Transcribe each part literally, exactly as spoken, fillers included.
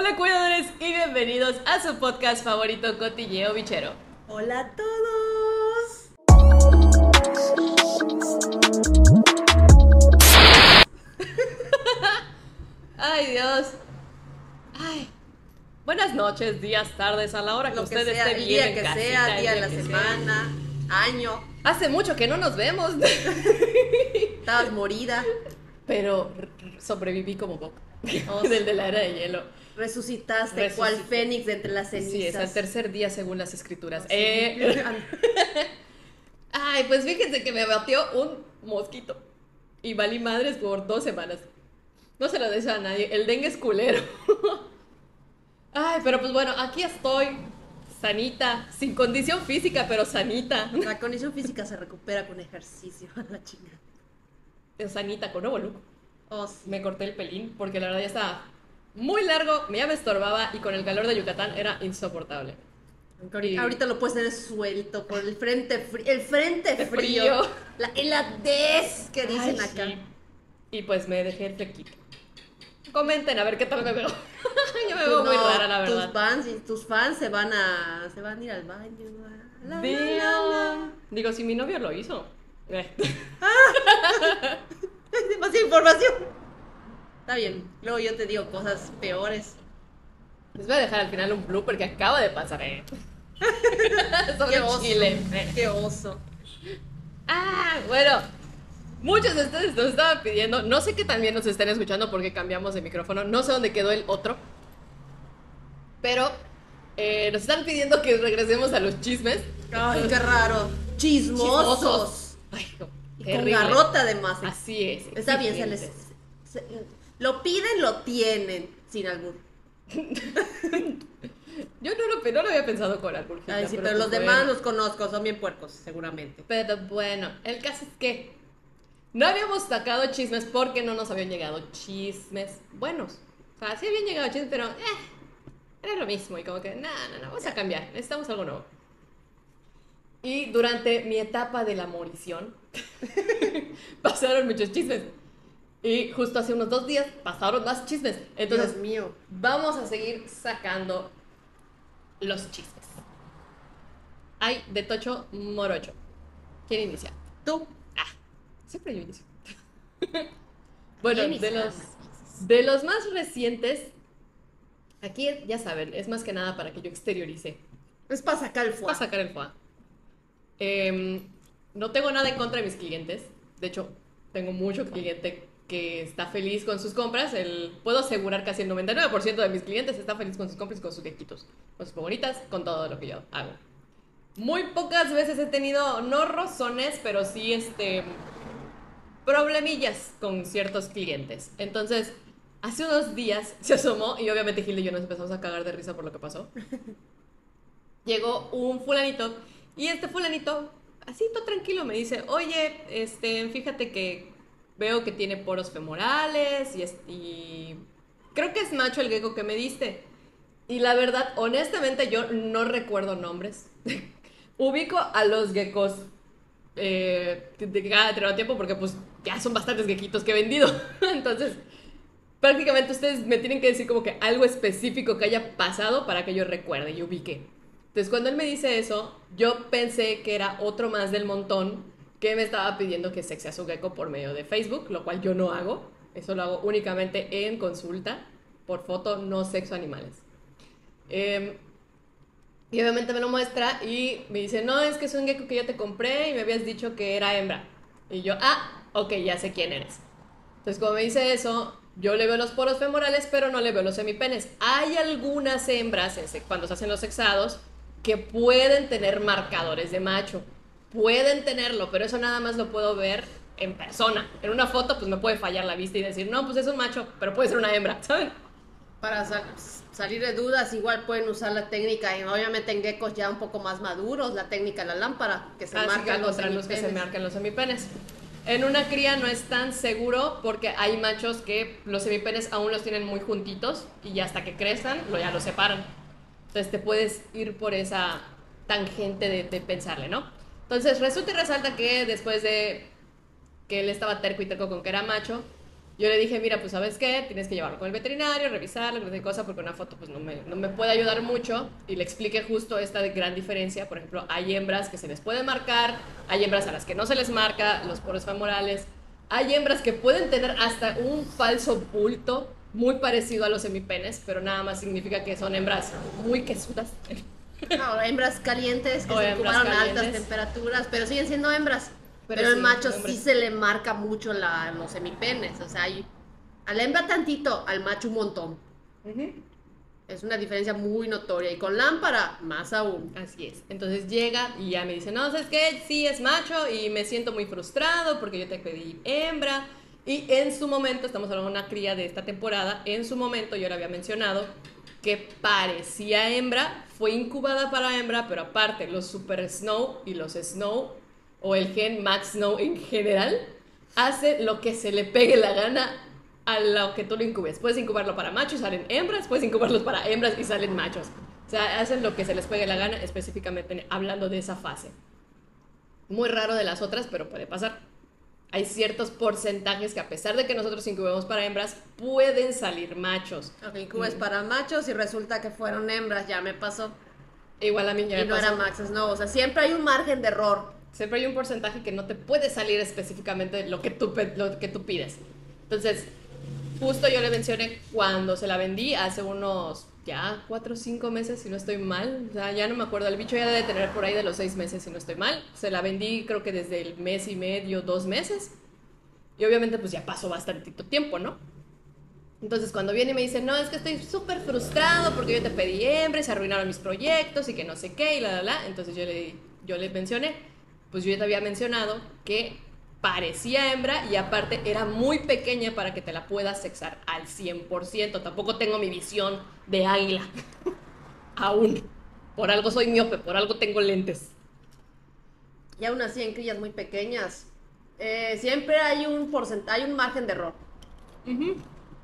Hola cuidadores y bienvenidos a su podcast favorito, Cotilleo Bichero. Hola a todos. Ay Dios. Ay. Buenas noches, días, tardes, a la hora que Lo usted que sea, esté el bien día en que casita, sea, el día de la que semana, año. sea. Hace mucho que no nos vemos, Estabas morida, pero r- r- sobreviví como Bob, Oh, del de la era de hielo. resucitaste Resucité. cual fénix de entre las cenizas. Sí, es al tercer día según las escrituras. Oh, sí. Eh, Ay, pues fíjense que me batió un mosquito y valí madres por dos semanas. No se lo deseo a nadie, el dengue es culero. Ay, pero pues bueno, aquí estoy, sanita, sin condición física, pero sanita. La condición física se recupera con ejercicio, a la chingada. Sanita, con nuevo look. Oh, sí. Me corté el pelín porque la verdad ya estaba muy largo, ya me estorbaba y con el calor de Yucatán era insoportable. Ahorita, ahorita lo puedes tener suelto por el frente frío, el frente De frío, frío. La heladez que dicen Ay, acá. sí. Y pues me dejé el flequito. Comenten a ver qué tal me veo. Yo me veo Tú muy no, rara, la verdad. Tus fans, tus fans se van a, se van a ir al baño. a la, la, la, la. Damn. Digo, si mi novio lo hizo. Eh. Hay demasiada información. Está bien, luego yo te digo cosas peores. Les voy a dejar al final un blooper que acaba de pasar, eh. Sobre Qué oso. Chile. Qué oso. Ah, bueno. Muchos de ustedes nos estaban pidiendo. No sé qué también nos estén escuchando porque cambiamos de micrófono. No sé dónde quedó el otro. Pero eh, nos están pidiendo que regresemos a los chismes. Ay, qué raro. Chismosos. Chismosos. Ay, no, Y con terrible. garrota además. Así es. Está bien, se les. exigentes. se- lo piden, lo tienen. Sin albur. Yo no lo, no lo había pensado con albur. Ay, sí, pero, pues los bueno. demás los conozco, son bien puercos, seguramente. Pero bueno, el caso es que no habíamos sacado chismes porque no nos habían llegado chismes buenos. O sea, sí habían llegado chismes, pero eh, era lo mismo. Y como que, no, no, no, vamos a cambiar. Necesitamos algo nuevo. Y durante mi etapa de la morición pasaron muchos chismes. Y justo hace unos dos días pasaron más chismes. Entonces, Dios mío. vamos a seguir sacando los chismes. Hay de Tocho Morocho. ¿Quién inicia? Tú. Ah, siempre yo inicio. Bueno, ¿Quién de inicia? los, de los más recientes, aquí ya saben, es más que nada para que yo exteriorice, Es para sacar el para fuego. sacar el foie. Em, no tengo nada en contra de mis clientes. De hecho, tengo mucho cliente que está feliz con sus compras. El, puedo asegurar casi el noventa y nueve por ciento de mis clientes está feliz con sus compras y con sus quequitos, con sus favoritas, con todo lo que yo hago. Muy pocas veces he tenido, no rozones, pero sí este problemillas con ciertos clientes. Entonces, hace unos días se asomó y obviamente Gilda y yo nos empezamos a cagar de risa por lo que pasó. Llegó un fulanito y este fulanito, así todo tranquilo, me dice, oye, este, fíjate que veo que tiene poros femorales y, es- y creo que es macho el gecko que me diste. Y la verdad, honestamente, yo no recuerdo nombres. Ubico a los geckos eh, de cada determinado tiempo porque pues ya son bastantes geckitos que he vendido. Entonces, prácticamente ustedes me tienen que decir como que algo específico que haya pasado para que yo recuerde y ubique. Entonces, cuando él me dice eso, yo pensé que era otro más del montón que me estaba pidiendo que sexee a su gecko por medio de Facebook, lo cual yo no hago. Eso lo hago únicamente en consulta, por foto, no sexo animales. Eh, y obviamente me lo muestra y me dice, no, es que es un gecko que yo te compré y me habías dicho que era hembra. Y yo, ah, ok, ya sé quién eres. Entonces, como me dice eso, yo le veo los poros femorales, pero no le veo los semipenes. Hay algunas hembras, en se- cuando se hacen los sexados, que pueden tener marcadores de macho. Pueden tenerlo, pero eso nada más lo puedo ver en persona. En una foto, pues me puede fallar la vista y decir, no, pues es un macho, pero puede ser una hembra, ¿saben? Para sal- salir de dudas, igual pueden usar la técnica, y obviamente en geckos ya un poco más maduros, la técnica de la lámpara, que se Así que marcan al los contraluz que se semipenes. marcan los semipenes. En una cría no es tan seguro porque hay machos que los semipenes aún los tienen muy juntitos y ya hasta que crezcan lo, ya los separan. Entonces te puedes ir por esa tangente de, de pensarle, ¿no? Entonces resulta y resalta que después de que él estaba terco y terco con que era macho, Yo le dije, mira, pues ¿sabes qué? Tienes que llevarlo con el veterinario, revisarlo, no sé qué cosa, porque una foto pues no me, no me puede ayudar mucho. Y le expliqué justo esta de gran diferencia. Por ejemplo, hay hembras que se les puede marcar, hay hembras a las que no se les marca los poros femorales. Hay hembras que pueden tener hasta un falso bulto muy parecido a los semipenes, pero nada más significa que son hembras muy quesudas. No, hembras calientes que O se hembras incubaron a altas calientes. temperaturas, pero siguen siendo hembras. Pero Pero, el sí, macho hombres. sí se le marca mucho la, los semipenes. O sea, hay, a la hembra tantito, al macho un montón. Ujú. Es una diferencia muy notoria. Y con lámpara, más aún. Así es. Entonces llega y ya me dice, no, ¿sabes qué? Sí es macho y me siento muy frustrado porque yo te pedí hembra. Y en su momento, estamos hablando de una cría de esta temporada, en su momento yo le había mencionado que parecía hembra, fue incubada para hembra, pero aparte los Super Snow y los Snow, o el gen Max Snow en general, hace lo que se le pegue la gana a lo que tú lo incubes. Puedes incubarlo para machos y salen hembras, puedes incubarlos para hembras y salen machos. O sea, hacen lo que se les pegue la gana, específicamente hablando de esa fase. Muy raro de las otras, pero puede pasar. Hay ciertos porcentajes que a pesar de que nosotros incubemos para hembras, pueden salir machos. Ok, incubes para machos y resulta que fueron hembras, ya me pasó. Igual a mí ya Y me no pasó. era Maxes, no. O sea, siempre hay un margen de error. Siempre hay un porcentaje que no te puede salir específicamente lo que tú, lo que tú pides. Entonces, justo yo le mencioné cuando se la vendí hace unos ya cuatro o cinco meses, si no estoy mal. O sea, ya no me acuerdo. El bicho ya debe tener por ahí de los seis meses, si no estoy mal. Se la vendí creo que desde el mes y medio, dos meses. Y obviamente pues ya pasó bastantito tiempo, ¿no? Entonces cuando viene y me dice, no, es que estoy súper frustrado porque yo te pedí hembra y se arruinaron mis proyectos y que no sé qué y la, la, la. Entonces yo le, yo le mencioné, pues yo ya te había mencionado que parecía hembra y aparte era muy pequeña para que te la puedas sexar al cien por ciento. Tampoco tengo mi visión de águila. Aún. Por algo soy miope, por algo tengo lentes. Y aún así en crías muy pequeñas. eh, siempre hay un porcentaje, hay un margen de error. Uh-huh.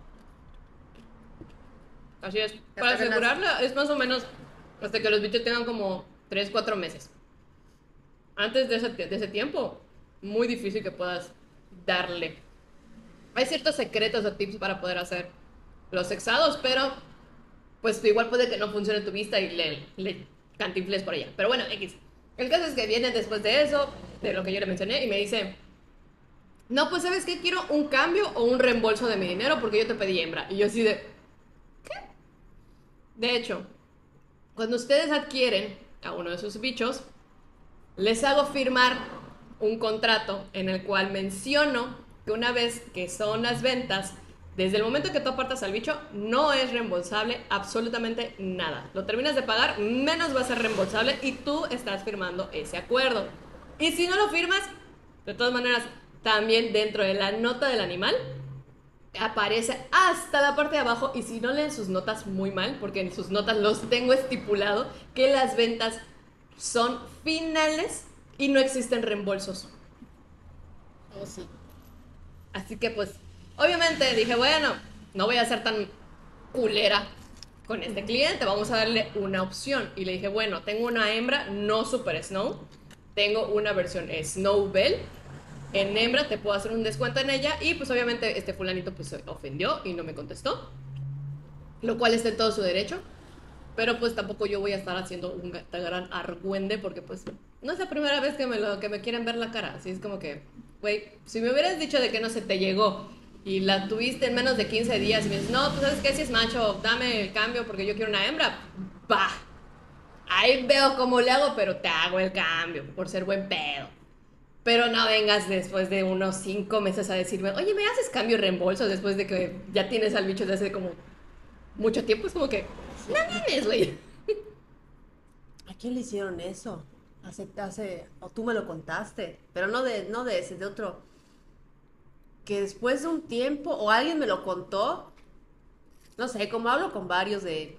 Así es. Para Hasta que asegurarla es más o menos hasta que los bichos tengan como tres cuatro meses. Antes de ese, de ese tiempo, muy difícil que puedas darle. Hay ciertos secretos o tips para poder hacer los sexados, pero pues igual puede que no funcione tu vista y le, le cantinfles por allá. Pero bueno, X. El caso es que viene después de eso, de lo que yo le mencioné, y me dice, no, pues ¿sabes qué? Quiero un cambio o un reembolso de mi dinero porque yo te pedí hembra. Y yo así de, ¿qué? De hecho, cuando ustedes adquieren a uno de sus bichos, les hago firmar un contrato en el cual menciono que una vez que son las ventas, desde el momento que tú apartas al bicho, no es reembolsable absolutamente nada. Lo terminas de pagar, menos va a ser reembolsable y tú estás firmando ese acuerdo. Y si no lo firmas, de todas maneras, también dentro de la nota del animal, aparece hasta la parte de abajo y si no leen sus notas muy mal, porque en sus notas los tengo estipulado, que las ventas son finales y no existen reembolsos. Oh, sí. Así que pues, obviamente dije, bueno, no voy a ser tan culera con este cliente, vamos a darle una opción. Y le dije, bueno, tengo una hembra, no Super Snow, tengo una versión Snow Bell. En hembra te puedo hacer un descuento en ella. Y pues obviamente este fulanito pues se ofendió y no me contestó, lo cual está en todo su derecho. Pero pues tampoco yo voy a estar haciendo un gran argüende porque pues no es la primera vez que me, lo, que me quieren ver la cara. Así es como que, güey, si me hubieras dicho de que no se te llegó y la tuviste en menos de quince días y me dices, no, pues sabes qué, si es macho, dame el cambio porque yo quiero una hembra, bah, ahí veo cómo le hago, pero te hago el cambio por ser buen pedo. Pero no vengas después de unos cinco meses a decirme, oye, ¿me haces cambio y reembolso después de que ya tienes al bicho desde hace como mucho tiempo? Es como que, no mames, güey. ¿A quién le hicieron eso? Hace, hace, o tú me lo contaste, pero no de, no de ese, de otro. Que después de un tiempo, o alguien me lo contó, no sé, como hablo con varios de,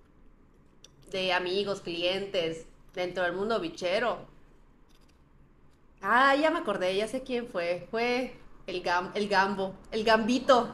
de amigos, clientes, dentro del mundo bichero. Ah, ya me acordé, ya sé quién fue. Fue el, gam, el gambo, el gambito.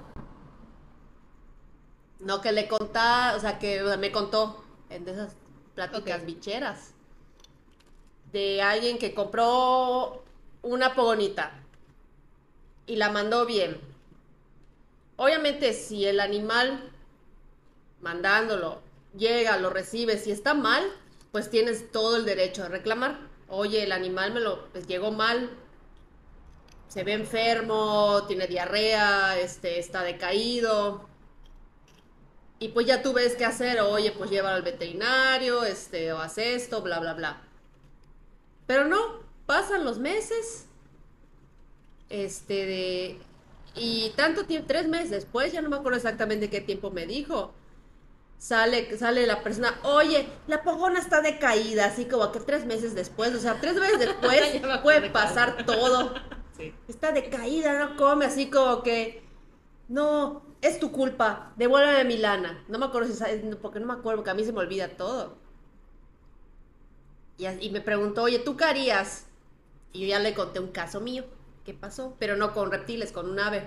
No, que le contá, o sea, que me contó en de esas pláticas Ok. bicheras. De alguien que compró una pogonita y la mandó bien. Obviamente, si el animal mandándolo llega, lo recibe, si está mal, pues tienes todo el derecho a reclamar. Oye, el animal me lo pues, llegó mal, se ve enfermo, tiene diarrea, este, está decaído. Y pues ya tú ves qué hacer, oye, pues llévalo al veterinario, este, o haz esto, bla, bla, bla. Pero no, pasan los meses, este, de... Y tanto tiempo, tres meses después, ya no me acuerdo exactamente qué tiempo me dijo. Sale, sale la persona, oye, la pogona está decaída, así como que tres meses después, o sea, tres meses después puede pasar todo. Sí. Está decaída, no come, así como que, no, es tu culpa, devuélveme mi lana. No me acuerdo si sabes, porque no me acuerdo, porque a mí se me olvida todo. Y, y me preguntó, oye, ¿tú qué harías? Y yo ya le conté un caso mío, ¿qué pasó? Pero no con reptiles, con un ave.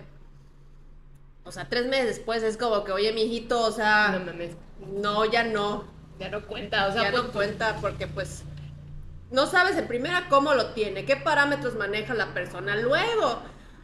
O sea, tres meses después es como que, oye, mijito, o sea, No mames. no, ya no. Ya no cuenta, o sea, Ya pues, no cuenta porque pues no sabes en primera cómo lo tiene, qué parámetros maneja la persona. Luego,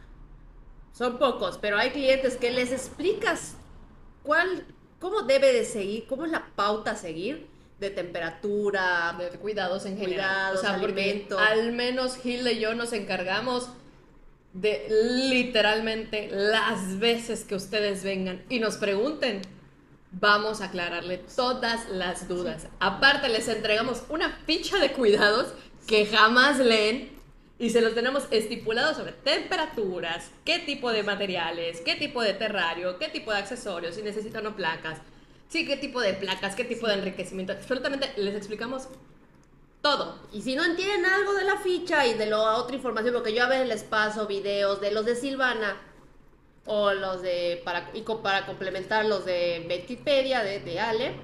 son pocos, pero hay clientes que les explicas cuál, cómo debe de seguir, cómo es la pauta a seguir de temperatura, de cuidados en general. Cuidados, O sea, porque alimento. al menos Hilda y yo nos encargamos de literalmente las veces que ustedes vengan y nos pregunten, vamos a aclararle todas las dudas. Aparte, les entregamos una ficha de cuidados que jamás leen y se los tenemos estipulados sobre temperaturas, qué tipo de materiales, qué tipo de terrario, qué tipo de accesorios, si necesitan o no placas, sí, qué tipo de placas, qué tipo de enriquecimiento. Absolutamente les explicamos todo. Y si no entienden algo de la ficha y de la otra información, porque yo a veces les paso videos de los de Silvana o los de, para, y co- para complementar los de Wikipedia, de, de Ale.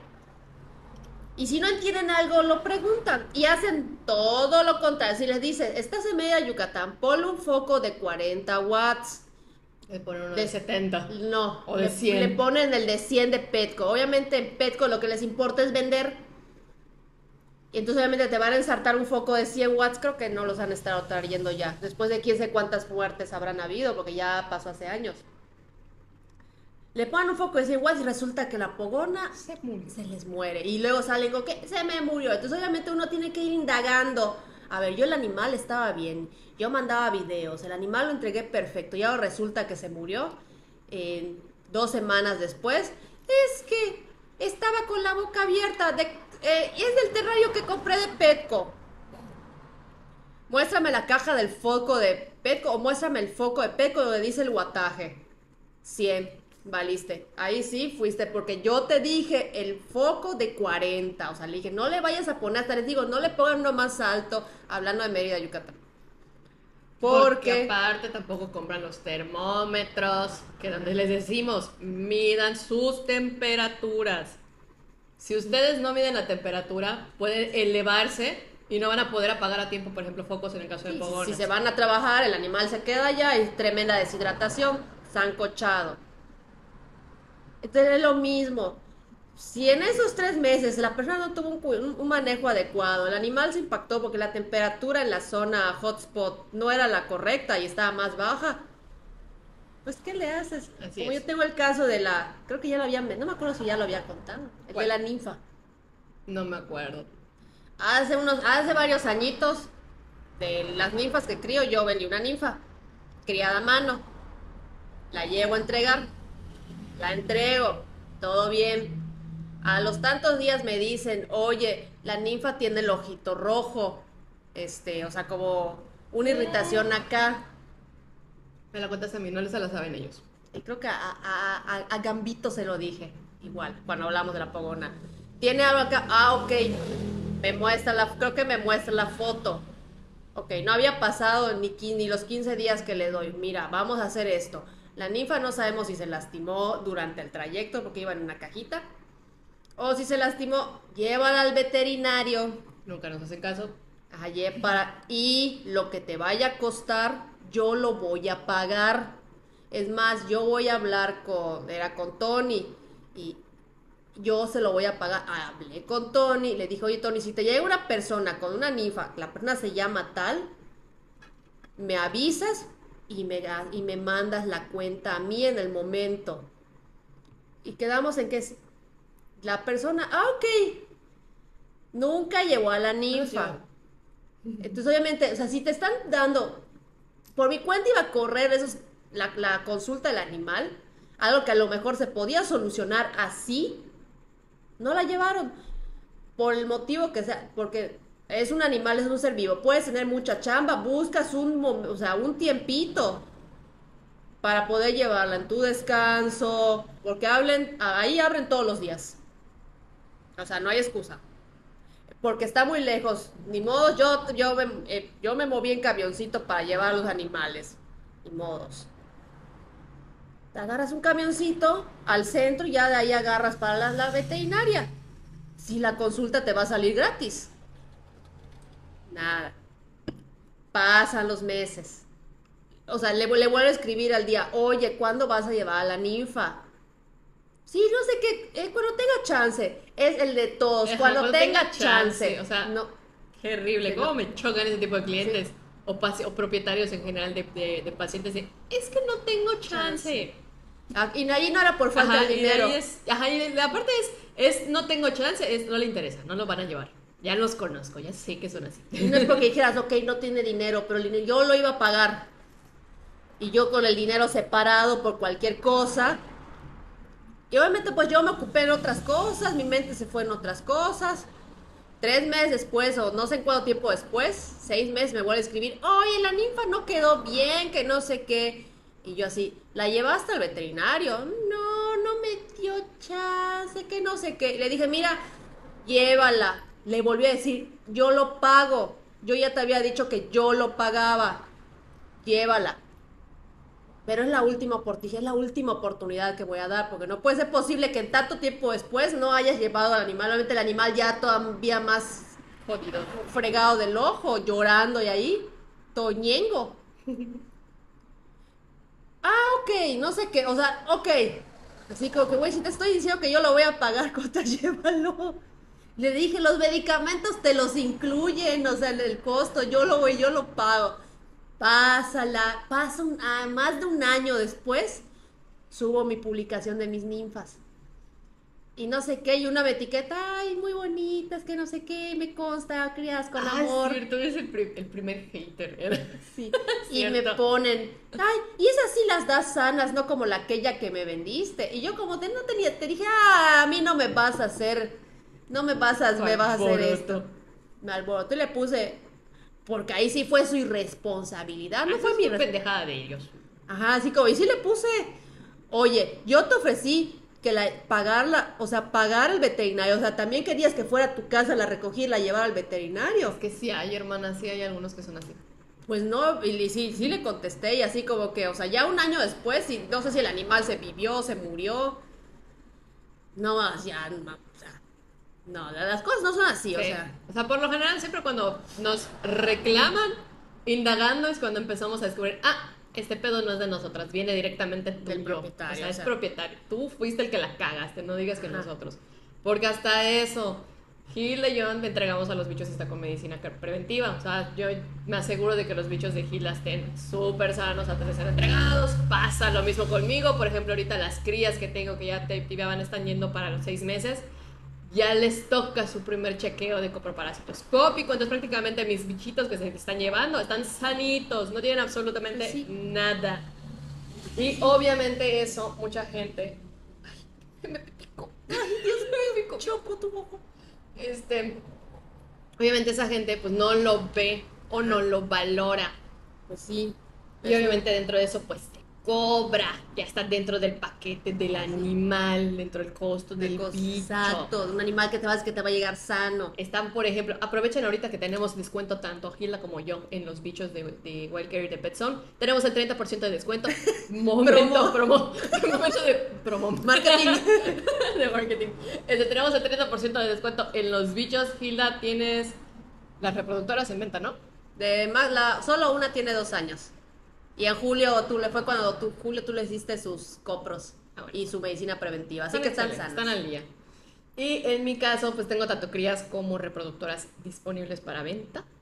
Y si no entienden algo, lo preguntan y hacen todo lo contrario. Si les dices, estás en media Yucatán, ponle un foco de cuarenta watts. Le ponen uno De- de setenta. No, O de le, cien. le ponen el de cien de Petco. Obviamente en Petco lo que les importa es vender. Y entonces obviamente te van a ensartar un foco de cien watts. Creo que no los han estado trayendo ya. Después de quién sé cuántas muertes habrán habido, porque ya pasó hace años. Le ponen un foco de cien watts y resulta que la pogona Se murió. se les muere. Y luego salen con que se me murió. Entonces obviamente uno tiene que ir indagando. A ver, yo el animal estaba bien. Yo mandaba videos. El animal lo entregué perfecto. Y ahora resulta que se murió. Eh, dos semanas después. Es que estaba con la boca abierta. De, eh, y es del terrario que compré de Petco. Muéstrame la caja del foco de Petco o muéstrame el foco de Petco donde dice el guataje. cien, valiste. Ahí sí fuiste porque yo te dije el foco de cuarenta. O sea, le dije, no le vayas a poner hasta les digo, no le pongan uno más alto hablando de Mérida, Yucatán. Porque, Porque, aparte tampoco compran los termómetros, que donde les decimos, midan sus temperaturas. Si ustedes no miden la temperatura, pueden elevarse y no van a poder apagar a tiempo, por ejemplo, focos en el caso de sí, fogones. si se van a trabajar, el animal se queda allá y tremenda deshidratación, sancochado. Entonces es lo mismo. Si en esos tres meses la persona no tuvo un, cu- un- un manejo adecuado, el animal se impactó porque la temperatura en la zona hotspot no era la correcta y estaba más baja, pues ¿qué le haces? Así Como es. yo tengo el caso de la, creo que ya lo había, no me acuerdo si ya lo había contado, el ¿Cuál? de la ninfa. No me acuerdo. Hace unos, hace varios añitos, de las ninfas que crío, yo vendí una ninfa, criada a mano, la llevo a entregar, la entrego, todo bien. A los tantos días me dicen, oye, la ninfa tiene el ojito rojo, este, o sea, como una irritación acá. Me la cuentas a mí, no les la saben ellos. Y creo que a, a, a, a Gambito se lo dije, igual, cuando hablamos de la pogona. Tiene algo acá, ah, ok, me muestra la, creo que me muestra la foto. Ok, no había pasado ni, quin- ni los quince días que le doy. Mira, vamos a hacer esto. La ninfa no sabemos si se lastimó durante el trayecto porque iba en una cajita. O si se lastimó, llévala al veterinario. Nunca nos hacen caso. Ajá, lle- para, y lo que te vaya a costar, yo lo voy a pagar. Es más, yo voy a hablar con, era con Tony, y yo se lo voy a pagar. Hablé con Tony, le dije, oye Tony, si te llega una persona con una ninfa, la persona se llama tal, me avisas y me, y me mandas la cuenta a mí en el momento. Y quedamos en que la persona, ah, ok, nunca llevó a la ninfa. Entonces, obviamente, o sea, si te están dando, por mi cuenta iba a correr esos, la, la consulta del animal, algo que a lo mejor se podía solucionar así, no la llevaron. Por el motivo que sea, porque es un animal, es un ser vivo, puedes tener mucha chamba, buscas un, o sea, un tiempito para poder llevarla en tu descanso, porque hablen, ahí abren todos los días. O sea, no hay excusa. Porque está muy lejos. Ni modo, yo, yo, me, eh, yo me moví en camioncito para llevar a los animales. Ni modos. Te agarras un camioncito al centro y ya de ahí agarras para la, la veterinaria. Si la consulta te va a salir gratis. Nada. Pasan los meses. O sea, le, le vuelvo a escribir al día, oye, ¿cuándo vas a llevar a la ninfa? Sí, no sé qué, eh, cuando tenga chance. Es el de todos, Ajá, cuando, cuando tenga, tenga chance. chance, o sea, no. Terrible, Que cómo no. me chocan ese tipo de clientes Sí. o, paci- o propietarios en general de, de- de pacientes de, es que no tengo chance. Ah, y ahí no era por falta Ajá, de y de dinero. ahí es, ajá, y de- aparte es, es no tengo chance, es no le interesa, no lo van a llevar. Ya los conozco, ya sé que son así. Y no es porque dijeras, ok, no tiene dinero, pero el dinero, yo lo iba a pagar. Y yo con el dinero separado por cualquier cosa. Y obviamente pues yo me ocupé en otras cosas, mi mente se fue en otras cosas. Tres meses después, o no sé en cuánto tiempo después, seis meses me vuelve a escribir, oye, la ninfa no quedó bien, que no sé qué. Y yo así, ¿la llevaste al veterinario? No, no me dio chance, que no sé qué. Le dije, mira, llévala. Le volví a decir, yo lo pago. Yo ya te había dicho que yo lo pagaba. Llévala. Pero es la última oportunidad, es la última oportunidad que voy a dar, porque no puede ser posible que en tanto tiempo después no hayas llevado al animal. Obviamente el animal ya todavía más Jodido. fregado del ojo, llorando y ahí, toñengo. Ah, ok, no sé qué, o sea, ok. Así como que, güey, si te estoy diciendo que yo lo voy a pagar, Cota, llévalo. Le dije, los medicamentos te los incluyen, o sea, el costo, yo lo voy, yo lo pago. Pásala, pasa un, ah, más de un año después, subo mi publicación de mis ninfas. Y no sé qué, y una me etiqueta, ay, muy bonitas, que no sé qué, me consta, crías con Ah, amor. es cierto, es el, pri- el primer hater. ¿Verdad? Sí. Y me Cierto. ponen, ay, y esas sí las das sanas, no como la aquella que me vendiste. Y yo como te, no tenía, te dije, ah, a mí no me vas a hacer, no me vas a, me vas a hacer Alboroto. esto. Me alboroté y le puse, porque ahí sí fue su irresponsabilidad, no Ah, fue eso mi es una irresponsabilidad. pendejada de ellos. Ajá, así como, y sí le puse, oye, yo te ofrecí que la, pagarla, o sea, pagar el veterinario, o sea, también querías que fuera a tu casa, la recogí y la llevara al veterinario. Es que sí hay, hermana, sí hay algunos que son así. Pues no, y sí, sí le contesté y así como que, o sea, ya un año después, y no sé si el animal se vivió, se murió. No, ya, no, o sea, no, las cosas no son así, o Sí. sea. O sea, por lo general, siempre cuando nos reclaman, indagando, es cuando empezamos a descubrir, ah, este pedo no es de nosotras, viene directamente tuyo. Del propietario, O sea, o es sea. propietario. Tú fuiste el que la cagaste, no digas que Ajá. nosotros. Porque hasta eso, Gil y yo le entregamos a los bichos hasta con medicina preventiva. O sea, yo me aseguro de que los bichos de Gil estén súper sanos antes de ser entregados. Pasa lo mismo conmigo. Por ejemplo, ahorita las crías que tengo que ya te ya van están yendo para los seis meses. Ya les toca su primer chequeo de coproparasitoscópico. Entonces, prácticamente mis bichitos que se están llevando están sanitos, no tienen absolutamente Pues sí. nada. Y obviamente, eso, mucha gente. Ay, me picó. Ay, Dios mío, me picó. Choco tu ojo. Este. Obviamente, esa gente, pues no lo ve o no lo valora. Pues sí. Y obviamente, dentro de eso, pues te cobra. Ya está dentro del paquete del animal, dentro del costo del Cos- bicho. Exacto, de un animal que te vas que te va a llegar sano. Están, por ejemplo, aprovechen ahorita que tenemos descuento tanto Gilda como yo en los bichos de, de Wild Care y de PetZone. Tenemos el treinta por ciento de descuento. Momento, promo. Momento de promo. Marketing. de marketing. Este, tenemos el treinta por ciento de descuento en los bichos. Gilda, tienes las reproductoras en venta, ¿no? De más, la, solo una tiene dos años. Y en julio tú le fue cuando tú, julio tú le hiciste sus copros Ah, bueno. y su medicina preventiva. Así que están excelentes, sanos. están al día. Y en mi caso, pues tengo tanto crías como reproductoras disponibles para venta.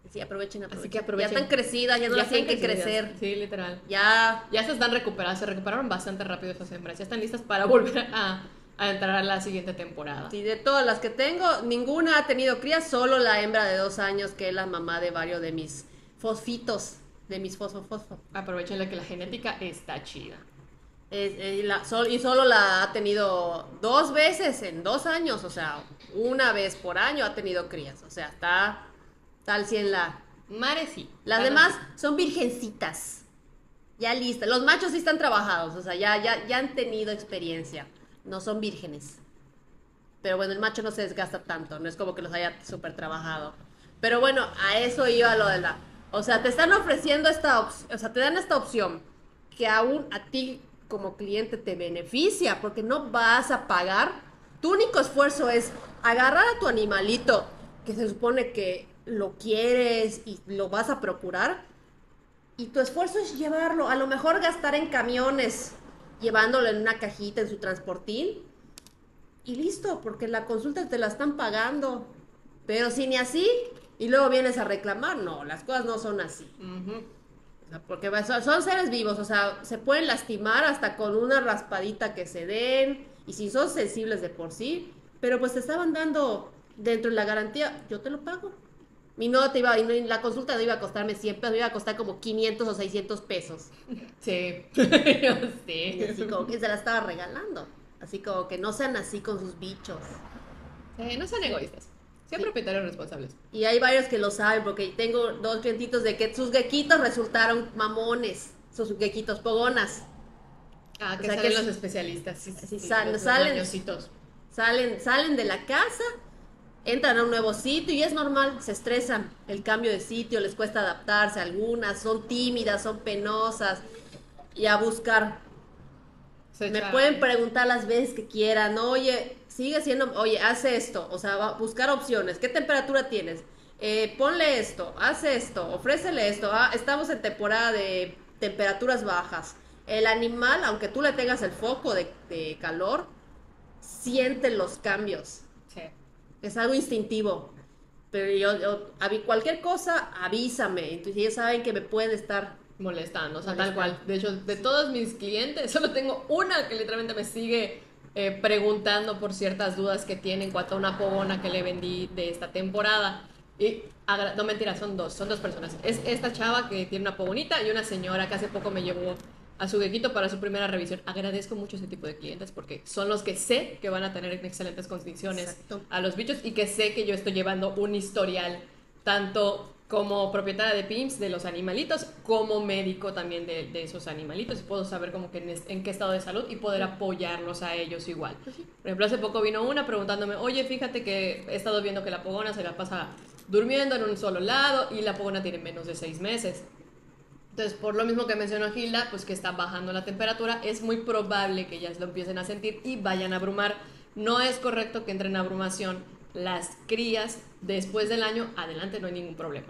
Sí, aprovechen, aprovechen. Así que aprovechen. Ya están crecidas, ya no Ya las tienen que están crecidas. crecer. Sí, literal. Ya. Ya se están recuperadas, se recuperaron bastante rápido esas hembras. Ya están listas para volver a, a entrar a la siguiente temporada. Sí, de todas las que tengo, ninguna ha tenido crías, solo la hembra de dos años, que es la mamá de varios de mis fosfitos, de mis fosfo-fosfo. Aprovechenle que la genética está chida. Es- eh, la- sol- y solo la ha tenido dos veces en dos años, o sea, una vez por año ha tenido crías, o sea, está tal cien la... Mare sí. Las Claro, demás sí. son virgencitas, ya listas. Los machos sí están trabajados, o sea, ya, ya, ya han tenido experiencia, no son vírgenes. Pero bueno, el macho no se desgasta tanto, no es como que los haya súper trabajado. Pero bueno, a eso iba lo de la... O sea, te están ofreciendo esta opción, o sea, te dan esta opción que aún a ti como cliente te beneficia, porque no vas a pagar. Tu único esfuerzo es agarrar a tu animalito, que se supone que lo quieres y lo vas a procurar, y tu esfuerzo es llevarlo, a lo mejor gastar en camiones, llevándolo en una cajita en su transportín, y listo, porque la consulta te la están pagando. Pero si ni así, y luego vienes a reclamar, no, las cosas no son así. Ujú. O sea, porque va- son, son seres vivos, o sea, se pueden lastimar hasta con una raspadita que se den, y si son sensibles de por sí, pero pues te estaban dando dentro de la garantía, yo te lo pago. Y no te iba, y no- y la consulta no iba a costarme cien pesos, me iba a costar como quinientos o seiscientos pesos. Sí. Yo Y así sí. como que se la estaba regalando. Así como que no sean así con sus bichos. Sí, no sean egoístas. Sean Sí. propietarios responsables. Y hay varios que lo saben, porque tengo dos clientitos de que sus gequitos resultaron mamones. Sus gequitos pogonas. Ah, O que sea, salen que los sí- especialistas. Sí, sí, sí, sí, salen- los salen. mañositos. Salen, salen de la casa, entran a un nuevo sitio y es normal, se estresan. El cambio de sitio, les cuesta adaptarse. Algunas son tímidas, son penosas. Y a buscar. Se Me echa- pueden preguntar las veces que quieran, oye, sigue siendo, oye, haz esto, o sea, va- buscar opciones, ¿qué temperatura tienes? Eh, ponle esto, haz esto, ofrécele esto, ah, estamos en temporada de temperaturas bajas. El animal, aunque tú le tengas el foco de, de calor, siente los cambios, Sí. es algo instintivo. Pero yo, yo avi- cualquier cosa, avísame, entonces ya saben que me pueden estar Molestando, o sea, Molestando. tal cual. De hecho, de todos mis clientes, solo tengo una que literalmente me sigue eh, preguntando por ciertas dudas que tiene en cuanto a una pogona que le vendí de esta temporada. Y, agra- no mentira, son dos, son dos personas. Es esta chava que tiene una pogonita y una señora que hace poco me llevó a su gequito para su primera revisión. Agradezco mucho ese tipo de clientes porque son los que sé que van a tener en excelentes condiciones Exacto. a los bichos y que sé que yo estoy llevando un historial tanto como propietaria de P I M S de los animalitos como médico también de, de esos animalitos y puedo saber como que en, es- en qué estado de salud y poder apoyarlos a ellos igual. Por ejemplo, hace poco vino una preguntándome, oye, fíjate que he estado viendo que la pogona se la pasa durmiendo en un solo lado y la pogona tiene menos de seis meses. Entonces, por lo mismo que mencionó Gilda, pues que está bajando la temperatura, es muy probable que ellas lo empiecen a sentir y vayan a abrumar. No es correcto que entren en abrumación las crías después del año, adelante no hay ningún problema.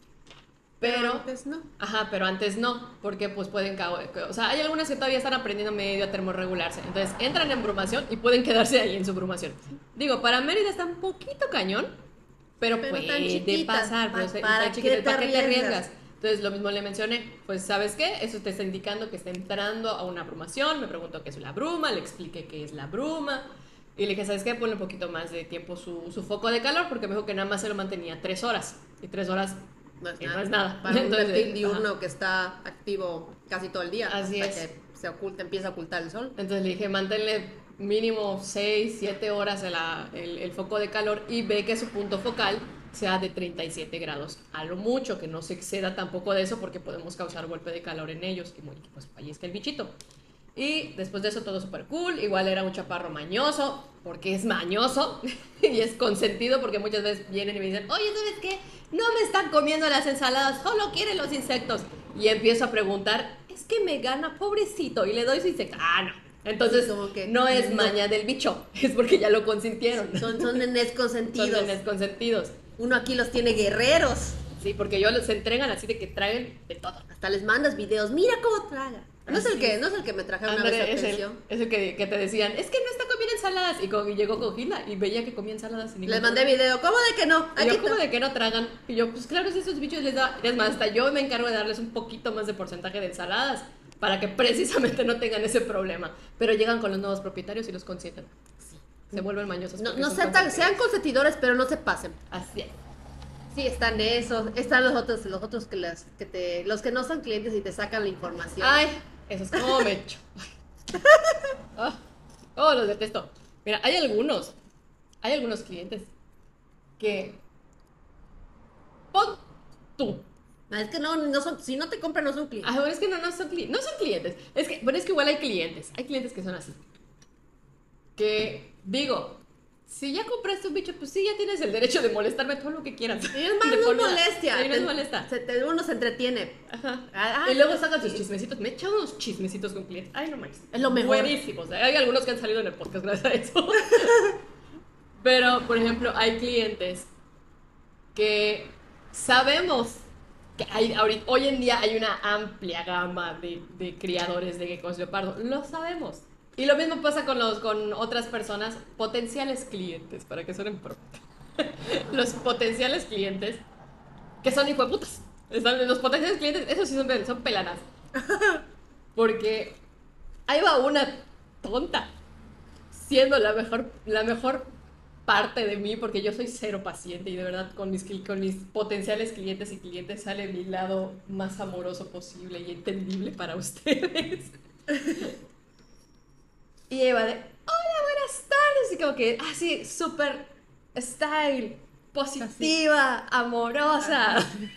Pero, antes no. ajá, pero antes no, porque pues pueden, ca- o sea, hay algunas que todavía están aprendiendo medio a termorregularse. Entonces, entran en brumación y pueden quedarse ahí en su brumación. Digo, para Mérida está un poquito cañón, pero, Pero tan puede chiquitas, pasar. pa- Pero se- ¿para tan qué chiquitas, te ¿para qué te arriesgas? arriesgas? Entonces, lo mismo le mencioné, pues, ¿sabes qué? Eso te está indicando que está entrando a una brumación. Me preguntó qué es la bruma, le expliqué qué es la bruma. Y le dije, ¿sabes qué? Ponle un poquito más de tiempo su, su foco de calor, porque me dijo que nada más se lo mantenía tres horas. Y tres horas No es eh, nada. no es nada. Para un Entonces, reptil diurno ajá. que está activo casi todo el día. Así hasta es. que se oculta, empieza a ocultar el sol. Entonces le dije, manténle mínimo seis, siete horas el, el, el foco de calor y ve que su punto focal sea de treinta y siete grados. A lo mucho, que no se exceda tampoco de eso porque podemos causar golpe de calor en ellos y muy, pues fallezca el bichito. Y después de eso todo súper cool. Igual era un chaparro mañoso, porque es mañoso y es consentido porque muchas veces vienen y me dicen, oye, ¿sabes qué? No me están comiendo las ensaladas, solo quieren los insectos. Y empiezo a preguntar, es que me gana, pobrecito, y le doy su insecto. Ah, no. Entonces, Sí, como que no es no. maña del bicho, es porque ya lo consintieron. Son, son nenes consentidos. Son nenes consentidos. Uno aquí los tiene guerreros. Sí, porque ellos se entregan así de que traen de todo. Hasta les mandas videos. Mira cómo traga. No es el Así que, es. no es el que me trajeron una Ándale, vez es el, atención. es el que, que te decían, es que no está comiendo quiero ensaladas. Y, con, y llegó con Gila y veía que comía ensaladas. Sin Les mandé video, ¿cómo de que no? Y Aquí yo, ¿cómo está. de que no tragan? Y yo, pues claro, si esos bichos les da. Es más, hasta yo me encargo de darles un poquito más de porcentaje de ensaladas para que precisamente no tengan ese problema. Pero llegan con los nuevos propietarios y los consienten. Se vuelven mañosos. No, porque no son sean, tan- consentidos. sean consentidores, pero no se pasen. Así es. Sí, están esos, están los otros, los otros que las, que te, los que no son clientes y te sacan la información. Ay, eso es como me echo. Ah, oh, los detesto. Mira, hay algunos, hay algunos clientes que pon tú. No, es que no, no son, si no te compran no son clientes. Ah, bueno, es que no, no son clientes, no son clientes. Es que, bueno, es que igual hay clientes, hay clientes que son así. Que digo, si ya compraste un bicho, pues sí, ya tienes el derecho de molestarme todo lo que quieras. Y es más, De no por es vida. molestia. Sí, no es Te- molesta. se te- uno se entretiene. Ajá. Ah, ah, Y luego sacan sus chismecitos. Me he echado unos chismecitos con clientes. Ay, no manches. Es lo mejor. Buenísimos. Hay algunos que han salido en el podcast gracias a eso. Pero, por ejemplo, hay clientes que sabemos que hay, ahorita, hoy en día hay una amplia gama de, de criadores de geckos leopardo. Lo sabemos. Y lo mismo pasa con, los, con otras personas, potenciales clientes, para que suenen pro. Los potenciales clientes que son hijueputas. Están- Los potenciales clientes, esos sí son, son pelanas. Porque ahí va una tonta, siendo la mejor, la mejor parte de mí, porque yo soy cero paciente y de verdad con mis, cli- con mis potenciales clientes y clientes sale mi lado más amoroso posible y entendible para ustedes. Y Eva de, hola, buenas tardes, y como que, así, súper style, positiva, amorosa.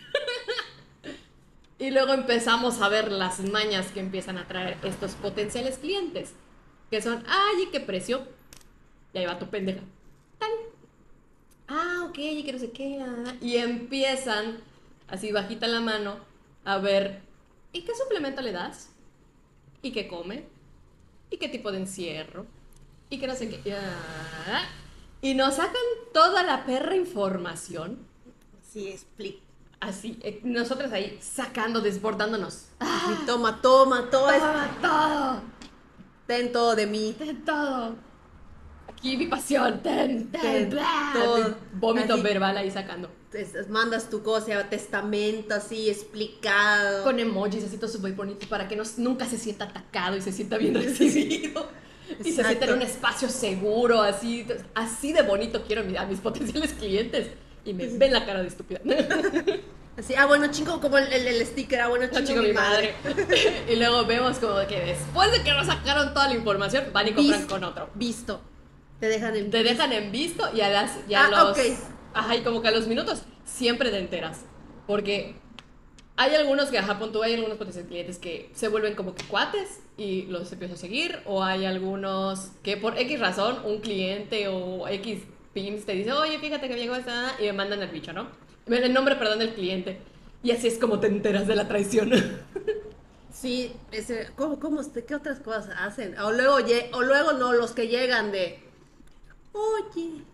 Y luego empezamos a ver las mañas que empiezan a traer estos potenciales clientes, que son, ay, ¿y qué precio? Y ahí va tu pendeja. Tan. Ah, ok, y que no sé qué. ah. Y empiezan, así bajita la mano, a ver, ¿y qué suplemento le das? ¿Y qué come? ¿Y qué tipo de encierro? Y que no sé qué. ah. Y nos sacan toda la perra información. Sí, explica. Así, eh, nosotros ahí sacando, desbordándonos. Y toma, toma, todo es, ¡Toma todo! ten todo de mí. ¡Ten todo! Aquí mi pasión, ten, ten, Ten bla. todo. Vómito Así. verbal ahí sacando. Te- mandas tu cosa, testamento así explicado. Con emojis así todo súper bonito para que no, nunca se sienta atacado y se sienta bien recibido. Y se sienta en un espacio seguro, así, así de bonito quiero a mis, a mis potenciales clientes. Y me ven la cara de estúpida. Así, ah, bueno, chingo, como el, el, el sticker, ah, bueno, No, chingo, chico, mi mi madre. madre. Y luego vemos como que después de que nos sacaron toda la información, van y compran Visto. con otro. Visto. Te dejan en Te dejan en visto y a las y a Ah, los ok. ajá, y como que a los minutos siempre te enteras, porque hay algunos que ajá, pon tú, hay algunos potenciales clientes que se vuelven como que cuates y los empiezo a seguir, o hay algunos que por X razón un cliente o X pins te dice, oye, fíjate que me llegó esta y me mandan el bicho, ¿no? El nombre, perdón, del cliente. Y así es como te enteras de la traición. Sí, ese, ¿cómo, cómo, este, qué otras cosas hacen? O luego, lle- o luego no, los que llegan de, oye,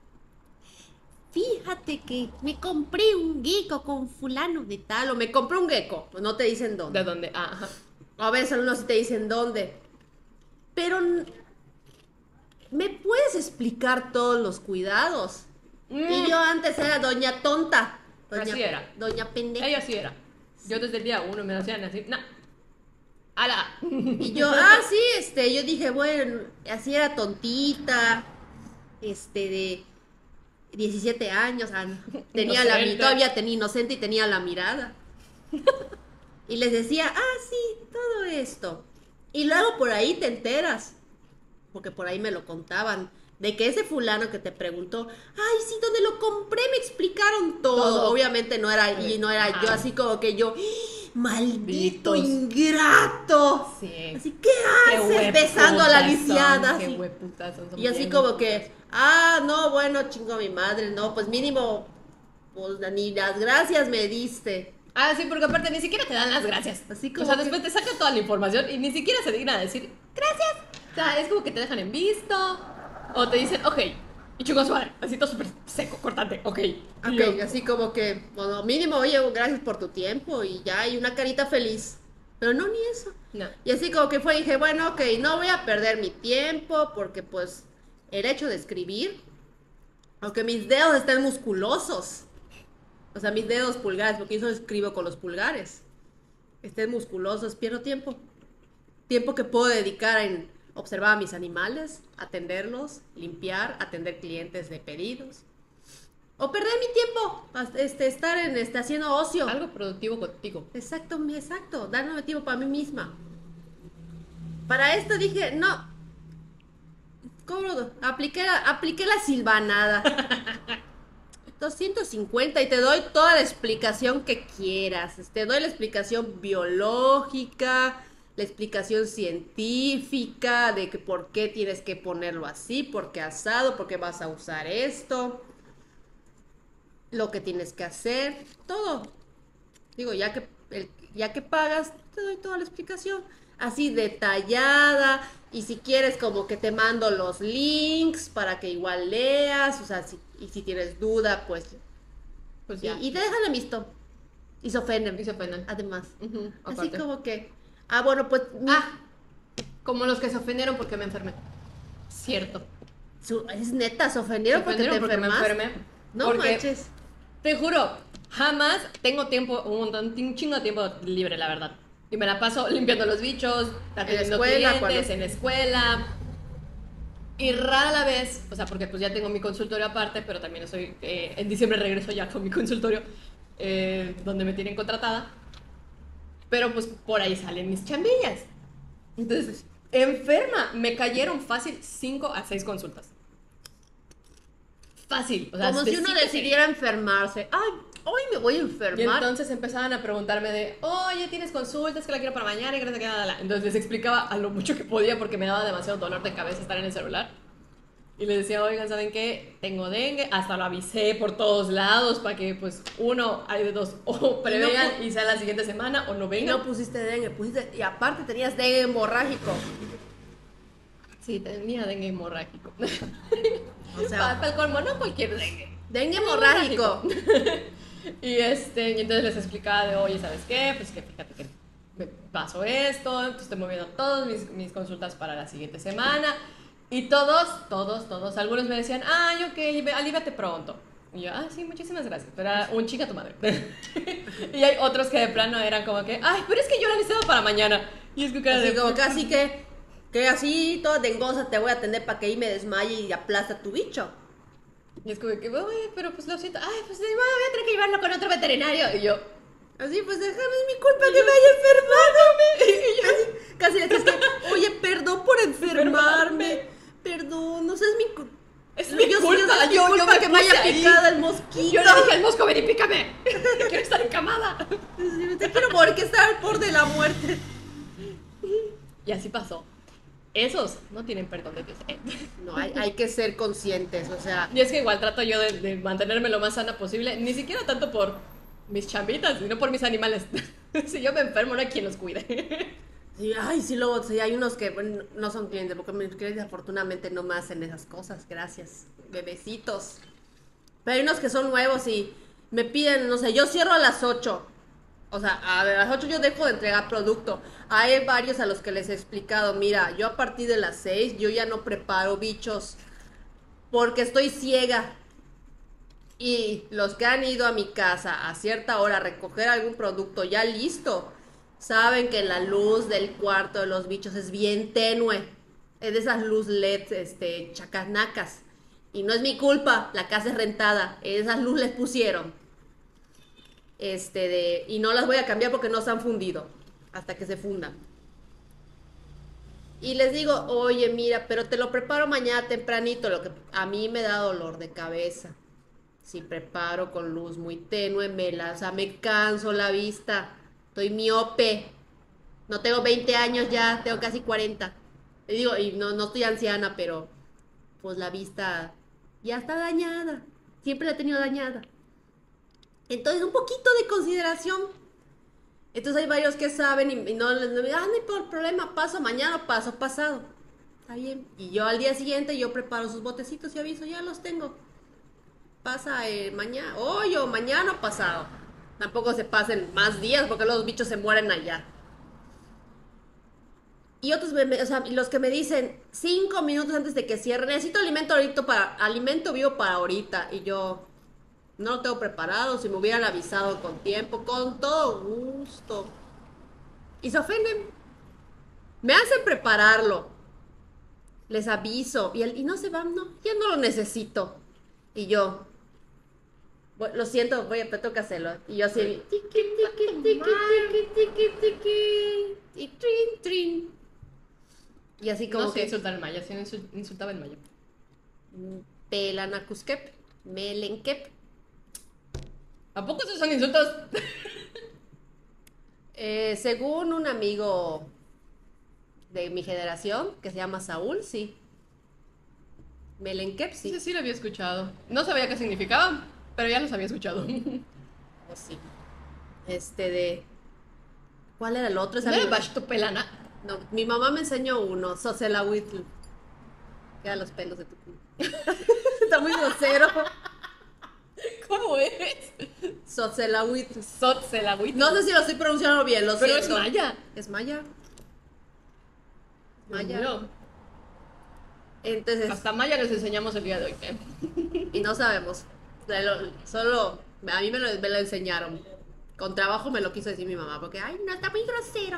fíjate que me compré un gecko con fulano de tal, o me compré un gecko, pues no te dicen dónde. ¿De dónde? Ah, ajá. A veces algunos sí te dicen dónde. Pero, n- ¿me puedes explicar todos los cuidados? Mm. Y yo antes era doña tonta. Doña, Así era. Doña pendeja. Ella sí era. Yo desde el día uno me lo hacían así. No. ¡Hala! Y yo, ah, sí, este, yo dije, bueno, así era tontita, este, de diecisiete años, ah, no, tenía la mi- Inocente. todavía tenía inocente y tenía la mirada. Y les decía, ah, sí, todo esto. Y luego por ahí te enteras, porque por ahí me lo contaban, de que ese fulano que te preguntó, ay, sí, donde lo compré me explicaron todo. Todo. Obviamente no era, y no era yo, Ajá. así como que yo, maldito Malditos. ingrato. Sí. Así, ¿qué Qué haces besando a la hueputas lisiada? son, Qué Así. hueputas son, son Y así bien como hueputas. que, ah, no, bueno, chingo a mi madre, no, pues mínimo, pues ni las gracias me diste. Ah, sí, porque aparte ni siquiera te dan las gracias. Así como o sea, que- después te sacan toda la información y ni siquiera se dignan a decir gracias. O sea, es como que te dejan en visto. O te dicen, ok. Y chicos, vale. Así todo súper seco, cortante. Ok. Y Ok, yo, así como que, bueno, mínimo, oye, gracias por tu tiempo y ya, y una carita feliz. Pero no, ni eso. no. Y así como que fue, dije, bueno, ok, no voy a perder mi tiempo porque pues el hecho de escribir, aunque mis dedos estén musculosos, o sea, mis dedos pulgares, porque yo solo escribo con los pulgares, estén musculosos, pierdo tiempo. Tiempo que puedo dedicar en observar a mis animales, atenderlos, limpiar, atender clientes de pedidos. O perder mi tiempo, este, estar en, este, haciendo ocio. Algo productivo contigo. Exacto, exacto, darme tiempo para mí misma. Para esto dije, no, ¿cómo? Apliqué la, apliqué la silvanada. doscientos cincuenta y te doy toda la explicación que quieras. Te doy la explicación biológica, la explicación científica de que por qué tienes que ponerlo así, por qué asado, por qué vas a usar esto, lo que tienes que hacer, todo. Digo, ya que, el, ya que pagas, te doy toda la explicación. Así detallada, y si quieres como que te mando los links para que igual leas, o sea, si, y si tienes duda, pues, Pues ya. y, y te dejan en visto, y se ofenden, Y se ofenden. además, Ujú, así aparte. como que, ah, bueno, pues, mi- Ah, como los que se ofendieron porque me enfermé. Cierto. su- es neta, se ofendieron, Se porque te ofendieron porque me enfermas. enfermé. No Porque, manches. te juro, jamás tengo tiempo, un montón, un chingo de tiempo libre, la verdad. Y me la paso limpiando los bichos, atendiendo escuela, clientes, cuando- en la escuela. Y rara la vez, o sea, porque pues ya tengo mi consultorio aparte, pero también estoy, eh, en diciembre regreso ya con mi consultorio, eh, donde me tienen contratada. Pero pues por ahí salen mis chambillas. Entonces, enferma, me cayeron fácil cinco a seis consultas. Fácil, o sea, Como si uno sí que sí. decidiera enfermarse. Ay, hoy me voy a Y enfermar. entonces empezaban a preguntarme de, oye, ¿tienes consultas que la quiero para mañana? Y que no sé qué, nada. Entonces les explicaba a lo mucho que podía porque me daba demasiado dolor de cabeza estar en el celular. Y les decía, oigan, ¿saben qué? Tengo dengue. Hasta lo avisé por todos lados para que, pues, uno, hay de dos, o prevean y, pu- sea la siguiente semana o no Y vengan. no pusiste dengue, pusiste, y aparte tenías dengue hemorrágico. Sí, tenía dengue hemorrágico. O sea, Para el colmo, no cualquier dengue. dengue hemorrágico. Y este, y entonces les explicaba de, oye, ¿sabes qué? Pues que fíjate que me pasó esto, entonces estoy moviendo todas mis, mis consultas para la siguiente semana. Y todos, todos, todos, algunos me decían, ay, ok, ve- alívate pronto. Y yo, ah, sí, muchísimas gracias, pero era un chica tu madre. Y hay otros que de plano eran como que, ay, pero es que yo la necesito para mañana. Y es que cara Así de, como casi que, que así toda dengosa te voy a atender para que ahí me desmaye y aplasta tu bicho. y es como que, oye, pero pues lo siento, ay, pues ni modo, voy a tener que llevarlo con otro veterinario. Y yo, Así pues déjame, es mi culpa que me haya enfermado. Y yo, casi le tienes que, oye, perdón por enfermarme. Perdón, no sé, es mi culpa. es mi culpa, es mi yo, yo culpa me que me puse haya ahí. picado el mosquito. Yo le dije al mosco, ven y pícame. Quiero estar encamada. Te quiero morir, que está al borde de la muerte. Y así pasó. Esos no tienen perdón de Dios. Eh. No, hay, hay que ser conscientes, o sea, Y es que igual trato yo de, de mantenerme lo más sana posible, ni siquiera tanto por mis chambitas, sino por mis animales. Si yo me enfermo, no hay quien los cuide. sí, ay, sí, luego sí, hay unos que bueno, no son clientes, porque mis clientes afortunadamente no me hacen esas cosas, gracias, bebecitos. Pero hay unos que son nuevos y me piden, no sé, yo cierro a las ocho. O sea, a las ocho yo dejo de entregar producto. Hay varios a los que les he explicado, mira, yo a partir de las seis yo ya no preparo bichos porque estoy ciega. Y los que han ido a mi casa a cierta hora a recoger algún producto ya listo, saben que la luz del cuarto de los bichos es bien tenue. Es de esas luz L E D, este, chacanacas. Y no es mi culpa, la casa es rentada. Esas luz les pusieron. Este de, y no las voy a cambiar porque no se han fundido. Hasta que se fundan. Y les digo, oye, mira, pero te lo preparo mañana tempranito. Lo que a mí me da dolor de cabeza. Si preparo con luz muy tenue, me la, o sea, me canso la vista. Estoy miope. No tengo veinte años ya, tengo casi cuarenta. Y digo, y no, no estoy anciana, pero pues la vista ya está dañada. Siempre la he tenido dañada. Entonces, un poquito de consideración. Entonces hay varios que saben y, y no les no, ah, no hay por- problema, paso mañana, paso pasado. Está bien. Y yo al día siguiente yo preparo sus botecitos y aviso, ya los tengo. Pasa eh, mañana, hoy o mañana o pasado. Tampoco se pasen más días porque los bichos se mueren allá. Y otros, me- me- o sea, los que me dicen cinco minutos antes de que cierre, necesito alimento ahorita para, alimento vivo para ahorita. Y yo no lo tengo preparado, si me hubieran avisado con tiempo, con todo gusto. Y se ofenden. Me hacen prepararlo. Les aviso. Y, el, y no se van, no, ya no lo necesito. Y yo, "Bu- lo siento, voy a, me toca hacerlo". Y yo así, tiqui, tiqui, tiqui, tiqui, tiqui, tiqui, y trin, trin. Y así como No sé que, insultar en maya, sí insul- insultaba en maya. pelanacuskep, melenkep. ¿A poco esos son insultos? Eh, según un amigo de mi generación, que se llama Saúl, sí. Melenkep, Sí, sí. sí lo había escuchado. No sabía qué significaba, pero ya los había escuchado. O sí. Este de... ¿Cuál era el otro? Ese ¿No era amigo- Bashtu Pelana? No, mi mamá me enseñó uno, Soselahuitl. Que eran los pelos de tu culo. Está muy grosero. ¿Cómo es? Soselahuitl. Sotzelahuitl. No sé si lo estoy pronunciando bien, lo Pero es siento. maya. Es maya. Maya. No. Entonces, Hasta maya les enseñamos el día de hoy. ¿eh? y no sabemos. O sea, lo- solo a mí me lo, me lo enseñaron. Con trabajo me lo quiso decir mi mamá, porque, ay, no, está muy grosero.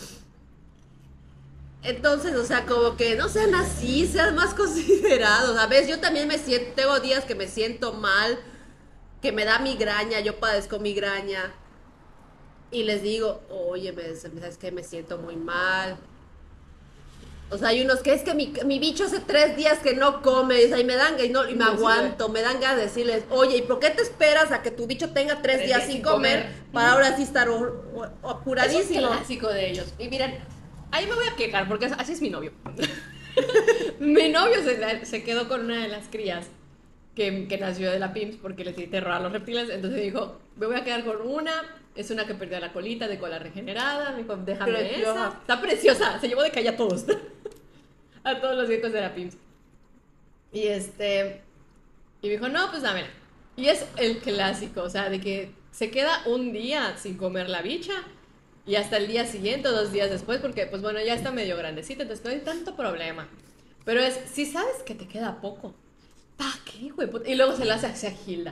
Entonces, o sea, como que no sean así, sean más considerados. A veces yo también me siento, tengo días que me siento mal, que me da migraña, yo padezco migraña. Y les digo, oye, me, ¿sabes qué? Me siento muy mal. O sea, hay unos que es que mi, mi bicho hace tres días que no come, o sea, y me dan, y, no, y me No, sí, aguanto, me dan ganas de decirles, oye, ¿y por qué te esperas a que tu bicho tenga tres, días, sin comer, para ahora sí estar o- o- Es apuradísimo? un clásico de ellos. Y miren, ahí me voy a quejar porque así es mi novio. Mi novio se, se quedó con una de las crías que, que nació de la P I M S porque le tiene terror a los reptiles. Entonces dijo, me voy a quedar con una. Es una que perdió la colita de cola regenerada. Me dijo, déjame Preciosa. esa. Está preciosa. Se llevó de calle a todos. A todos los hijos de la P I M S. Y este... Y me dijo, no, pues dámela. Y es el clásico, o sea, de que se queda un día sin comer la bicha y hasta el día siguiente o dos días después, porque pues bueno, ya está medio grandecita, entonces no hay tanto problema. Pero es, si sabes que te queda poco, ¿para qué, güey? Y luego se la hace hacia Gilda.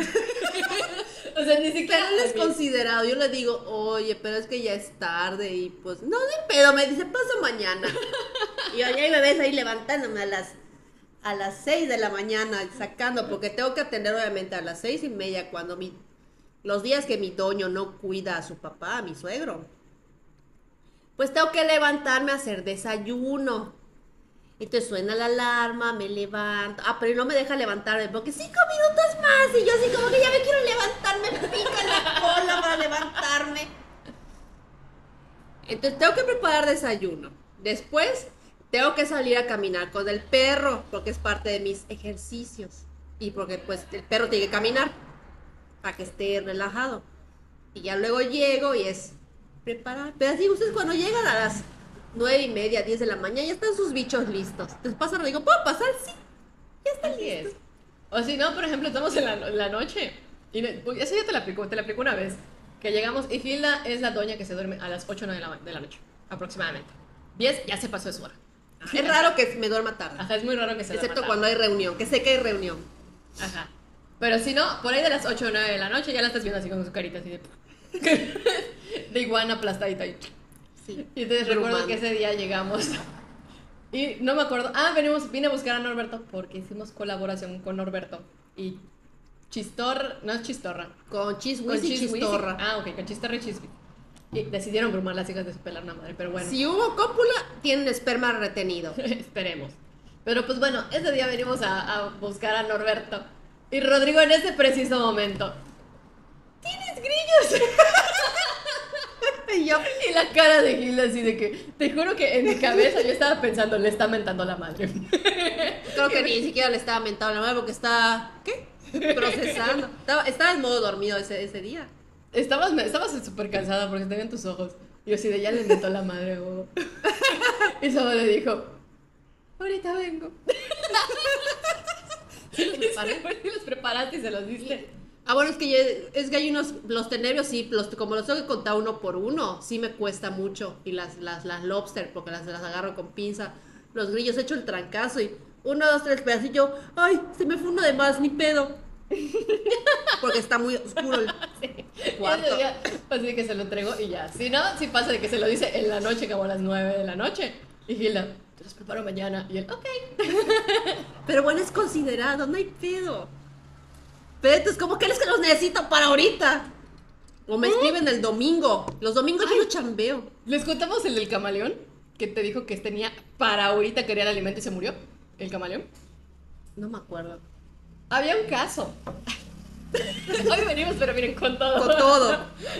O sea, ni siquiera... Pero él es considerado, yo le digo, oye, pero es que ya es tarde y pues, no de pedo, me dice, paso mañana. Y ya me ves ahí levantándome a las, a las seis de la mañana, sacando, porque tengo que atender obviamente a las seis y media, cuando mi, los días que mi doño no cuida a su papá, a mi suegro. Pues tengo que levantarme a hacer desayuno. Entonces suena la alarma, me levanto. Ah, pero no me deja levantarme porque cinco minutos más. Y yo así como que ya me quiero levantarme, me pica la cola para levantarme. Entonces tengo que preparar desayuno. Después tengo que salir a caminar con el perro porque es parte de mis ejercicios. Y porque pues el perro tiene que caminar para que esté relajado. Y ya luego llego y es preparar. Pero así ustedes cuando llegan a las nueve y media, diez de la mañana, ya están sus bichos listos. Entonces pasan y digo, ¿puedo pasar? Sí, ya está Así listo. es. O si no, por ejemplo, estamos en la, en la noche. Y no- pues, eso ya te la aplico, te la aplico una vez. Que llegamos y Gilda es la doña que se duerme a las ocho o nueve de la, de la noche, aproximadamente. diez ya se pasó de su hora. Es raro que me duerma tarde. Ajá, es muy raro que se Excepto duerma cuando hay reunión, que sé que hay reunión. tarde. Ajá. Pero si no, por ahí de las ocho o nueve de la noche ya la estás viendo así con su carita así de... de iguana aplastadita ahí. Sí. Y entonces recuerdo Brumando. que ese día llegamos y no me acuerdo. Ah, venimos, vine a buscar a Norberto porque hicimos colaboración con Norberto. Y Chistor, no es Chistorra. Con chis, Con whisky, Chis Whisky. chistorra. Ah, ok, con Chistorra y Chiswi. Y decidieron brumar las hijas de su pelar una madre, pero bueno. Si hubo cópula, tienen esperma retenido. Esperemos. Pero pues bueno, ese día venimos a, a buscar a Norberto. Y Rodrigo en ese preciso momento. ¿Tienes grillos? Y yo, Y la cara de Gilda así de que, te juro que en mi cabeza yo estaba pensando, le está mentando la madre. creo que ni siquiera le estaba mentando la madre porque está, ¿qué? Procesando. Estaba, estaba en modo dormido ese, ese día. Estabas, estabas súper cansada porque te veían tus ojos. Y yo así de, ya le mentó la madre, huevo. Y solo le dijo, ahorita vengo. ¿Sí los Y preparé? se fue y los preparaste y se los diste. Ah, bueno, es que, ya- es que hay unos, los tenebrios sí, los, como los tengo que contar uno por uno, sí me cuesta mucho. Y las, las, las lobster, porque las, las agarro con pinza. Los grillos, echo el trancazo y uno, dos, tres pedacillos. Ay, se me fue uno de más, ni pedo. Porque está muy oscuro el cuarto. Ese día, así que se lo entrego y ya. Si no, si pasa de que se lo dice en la noche, como a las nueve de la noche. Y Gilda, te los preparo mañana. Y él, ok. Pero bueno, es considerado, no hay pedo. Pero entonces, ¿cómo crees que los necesito para ahorita? O me escriben el domingo. Los domingos yo no chambeo. ¿Les contamos el del camaleón? Que te dijo que tenía para ahorita, quería el alimento y se murió. ¿El camaleón? No me acuerdo. Había un caso. Hoy venimos, pero miren, con todo. Con todo.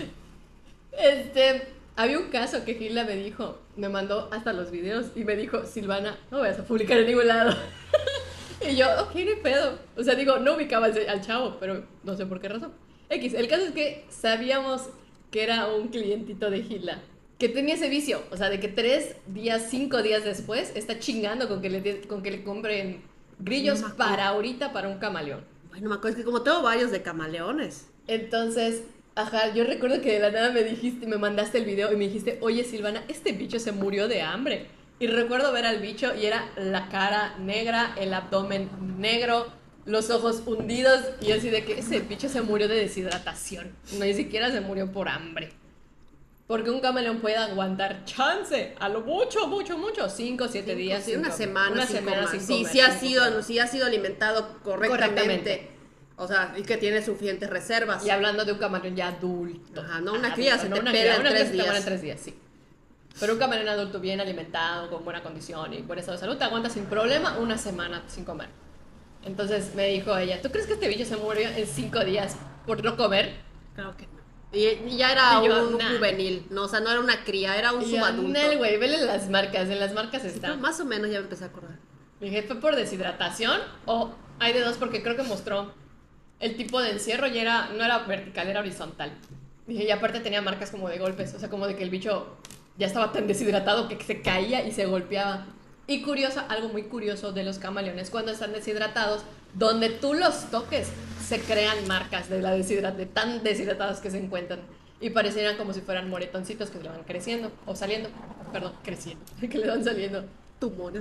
Este, había un caso que Gilda me dijo, me mandó hasta los videos y me dijo, Silvana, no vayas a publicar en ningún lado. Y yo, ok, no hay pedo. O sea, digo, no ubicaba al, al chavo, pero no sé por qué razón. X, el caso es que sabíamos que era un clientito de Gilda, que tenía ese vicio, o sea, de que tres días, cinco días después, está chingando con que le, con que le compren grillos No me acuerdo. para ahorita para un camaleón. Bueno, me acuerdo, es que como tengo varios de camaleones. Entonces, ajá, yo recuerdo que de la nada me dijiste, me mandaste el video y me dijiste, oye Silvana, este bicho se murió de hambre. Y recuerdo ver al bicho y era la cara negra, el abdomen negro, los ojos hundidos y así de que ese bicho se murió de deshidratación. No, ni siquiera se murió por hambre. Porque un camaleón puede aguantar chance, a lo mucho, mucho, mucho, cinco, siete Cinco, días. sí, sin una comer. semana, una sin semana comer. sin Sí, comer, sí ha sin sido, comer. sí ha sido alimentado correctamente. Correctamente. O sea, y que tiene suficientes reservas. Y hablando de un camaleón ya adulto. Ajá, no una cría, se te una pela en una tres cría se te muere días. en tres días, sí. Pero un camaleón adulto bien alimentado, con buena condición y buen estado de salud, te aguanta sin problema una semana sin comer. Entonces me dijo ella, ¿tú crees que este bicho se murió en cinco días por no comer? Claro que no. Y, y ya era Y yo, un nah. juvenil, no, o sea, no era una cría, era un Y yo, subadulto. Nel, güey, vele las marcas, en las marcas Sí, está. pero más o menos ya me empecé a acordar. Dije, ¿fue por deshidratación o hay de dos? Porque creo que mostró el tipo de encierro y era, no era vertical, era horizontal. Dije, y aparte tenía marcas como de golpes, o sea, como de que el bicho ya estaba tan deshidratado que se caía y se golpeaba. Y curioso, algo muy curioso de los camaleones, cuando están deshidratados, donde tú los toques, se crean marcas de la deshidrat de tan deshidratados que se encuentran. Y parecieran como si fueran moretoncitos que le van creciendo, o saliendo, perdón, creciendo, que le van saliendo. Tumores.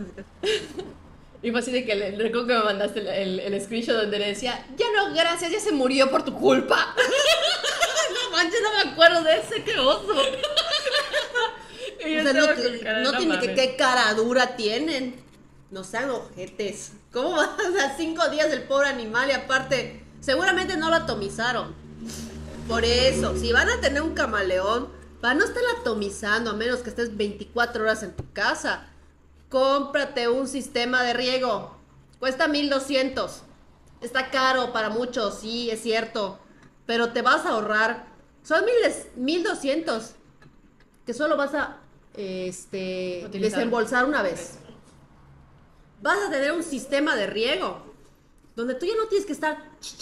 Y fue así de que le, recuerdo que me mandaste el, el, el screenshot donde le decía, ya no, gracias, ya se murió por tu culpa. No manches, no me acuerdo de ese, qué oso. Y yo O sea, no, estaba con que- cara de, no "No tiene que mames". qué cara dura tienen. No sean ojetes. ¿Cómo vas a cinco días del pobre animal? Y aparte, seguramente no lo atomizaron. Por eso, si van a tener un camaleón, para no estar atomizando, a menos que estés veinticuatro horas en tu casa, cómprate un sistema de riego. Cuesta mil doscientos. Está caro para muchos, sí, es cierto. Pero te vas a ahorrar. Son mil doscientos. Que solo vas a este, Utilizar. desembolsar una vez. Vas a tener un sistema de riego. Donde tú ya no tienes que estar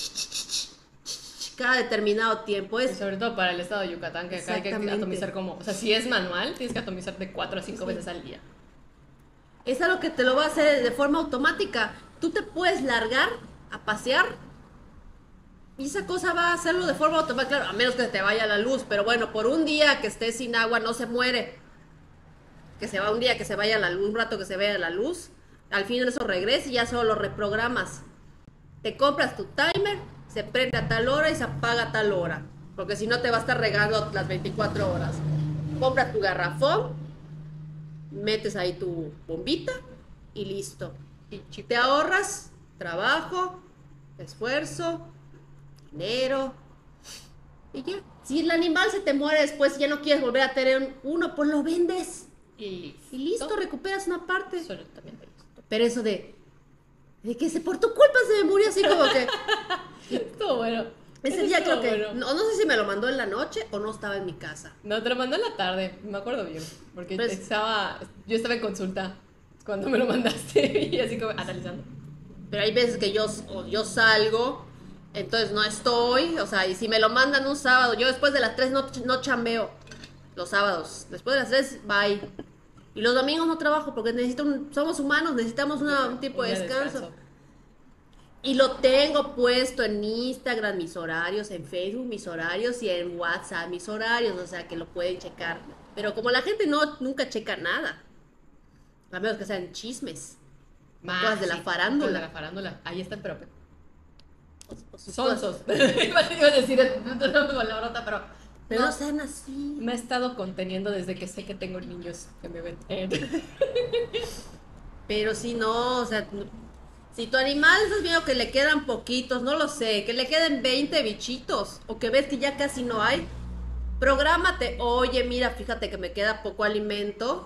cada determinado tiempo. Y Es sobre todo para el estado de Yucatán, que acá hay que Exactamente. atomizar como, o sea, si es manual, tienes que atomizar de cuatro a cinco Sí. veces al día. Es algo que te lo va a hacer de forma automática. Tú te puedes largar a pasear y esa cosa va a hacerlo de forma automática, claro, a menos que se te vaya la luz, pero bueno, por un día que estés sin agua no se muere. Que se va un día que se vaya la luz, un rato que se vaya la luz, al fin eso regresa y ya solo lo reprogramas. Te compras tu timer, se prende a tal hora y se apaga a tal hora, porque si no te va a estar regando las veinticuatro horas. Compras tu garrafón, metes ahí tu bombita y listo. Y chip. Te ahorras trabajo, esfuerzo, dinero y ya. Si el animal se te muere después y ya no quieres volver a tener uno, pues lo vendes Y, y listo, recuperas una parte. Absolutamente listo. Pero eso de, de que se por tu culpa se me murió así como que Estuvo bueno. ese Eso día estuvo creo que bueno. no, no sé si me lo mandó en la noche o no estaba en mi casa. No, te lo mandó en la tarde, me acuerdo bien. Porque Pues- estaba, yo estaba en consulta cuando me lo mandaste y así como analizando. Pero hay veces que yo, o yo salgo, entonces no estoy, o sea, y si me lo mandan un sábado, yo después de las tres no, no chambeo los sábados. Después de las tres, bye. Y los domingos no trabajo porque necesito un, somos humanos, necesitamos una- un tipo de Un día descanso. Y lo tengo puesto en Instagram, mis horarios, en Facebook, mis horarios y en WhatsApp, mis horarios, o sea que lo pueden checar. Pero como la gente no nunca checa nada, a menos que sean chismes, Más, cosas de la sí, farándula. cosas de la farándula. Ahí están, pero... O- o sus Sonsos. cosas. Iba a decir con la brota, pero... Pero no, no sean así. me he estado conteniendo desde que sé que tengo niños que me ven. Pero si no, o sea, no- si tu animal estás viendo que le quedan poquitos, no lo sé, que le queden veinte bichitos, o que ves que ya casi no hay, prográmate, oye, mira, fíjate que me queda poco alimento,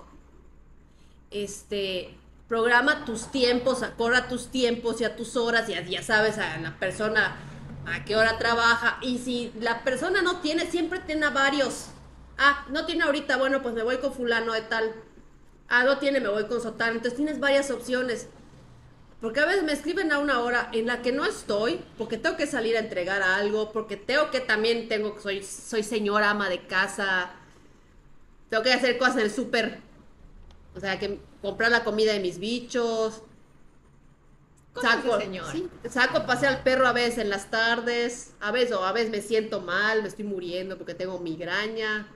este, programa tus tiempos, acorda tus tiempos y a tus horas, y ya, ya sabes a la persona a qué hora trabaja, y si la persona no tiene, siempre tiene varios, ah, no tiene ahorita, bueno, pues me voy con fulano de tal, ah, no tiene, me voy con sotano, entonces tienes varias opciones. Porque a veces me escriben a una hora en la que no estoy, porque tengo que salir a entregar algo, porque tengo que también tengo soy soy señora ama de casa, tengo que hacer cosas en el súper, o sea, que comprar la comida de mis bichos, Cosas de saco, señora. sí, saco a pasear al perro a veces en las tardes, a veces o a veces me siento mal, me estoy muriendo porque tengo migraña.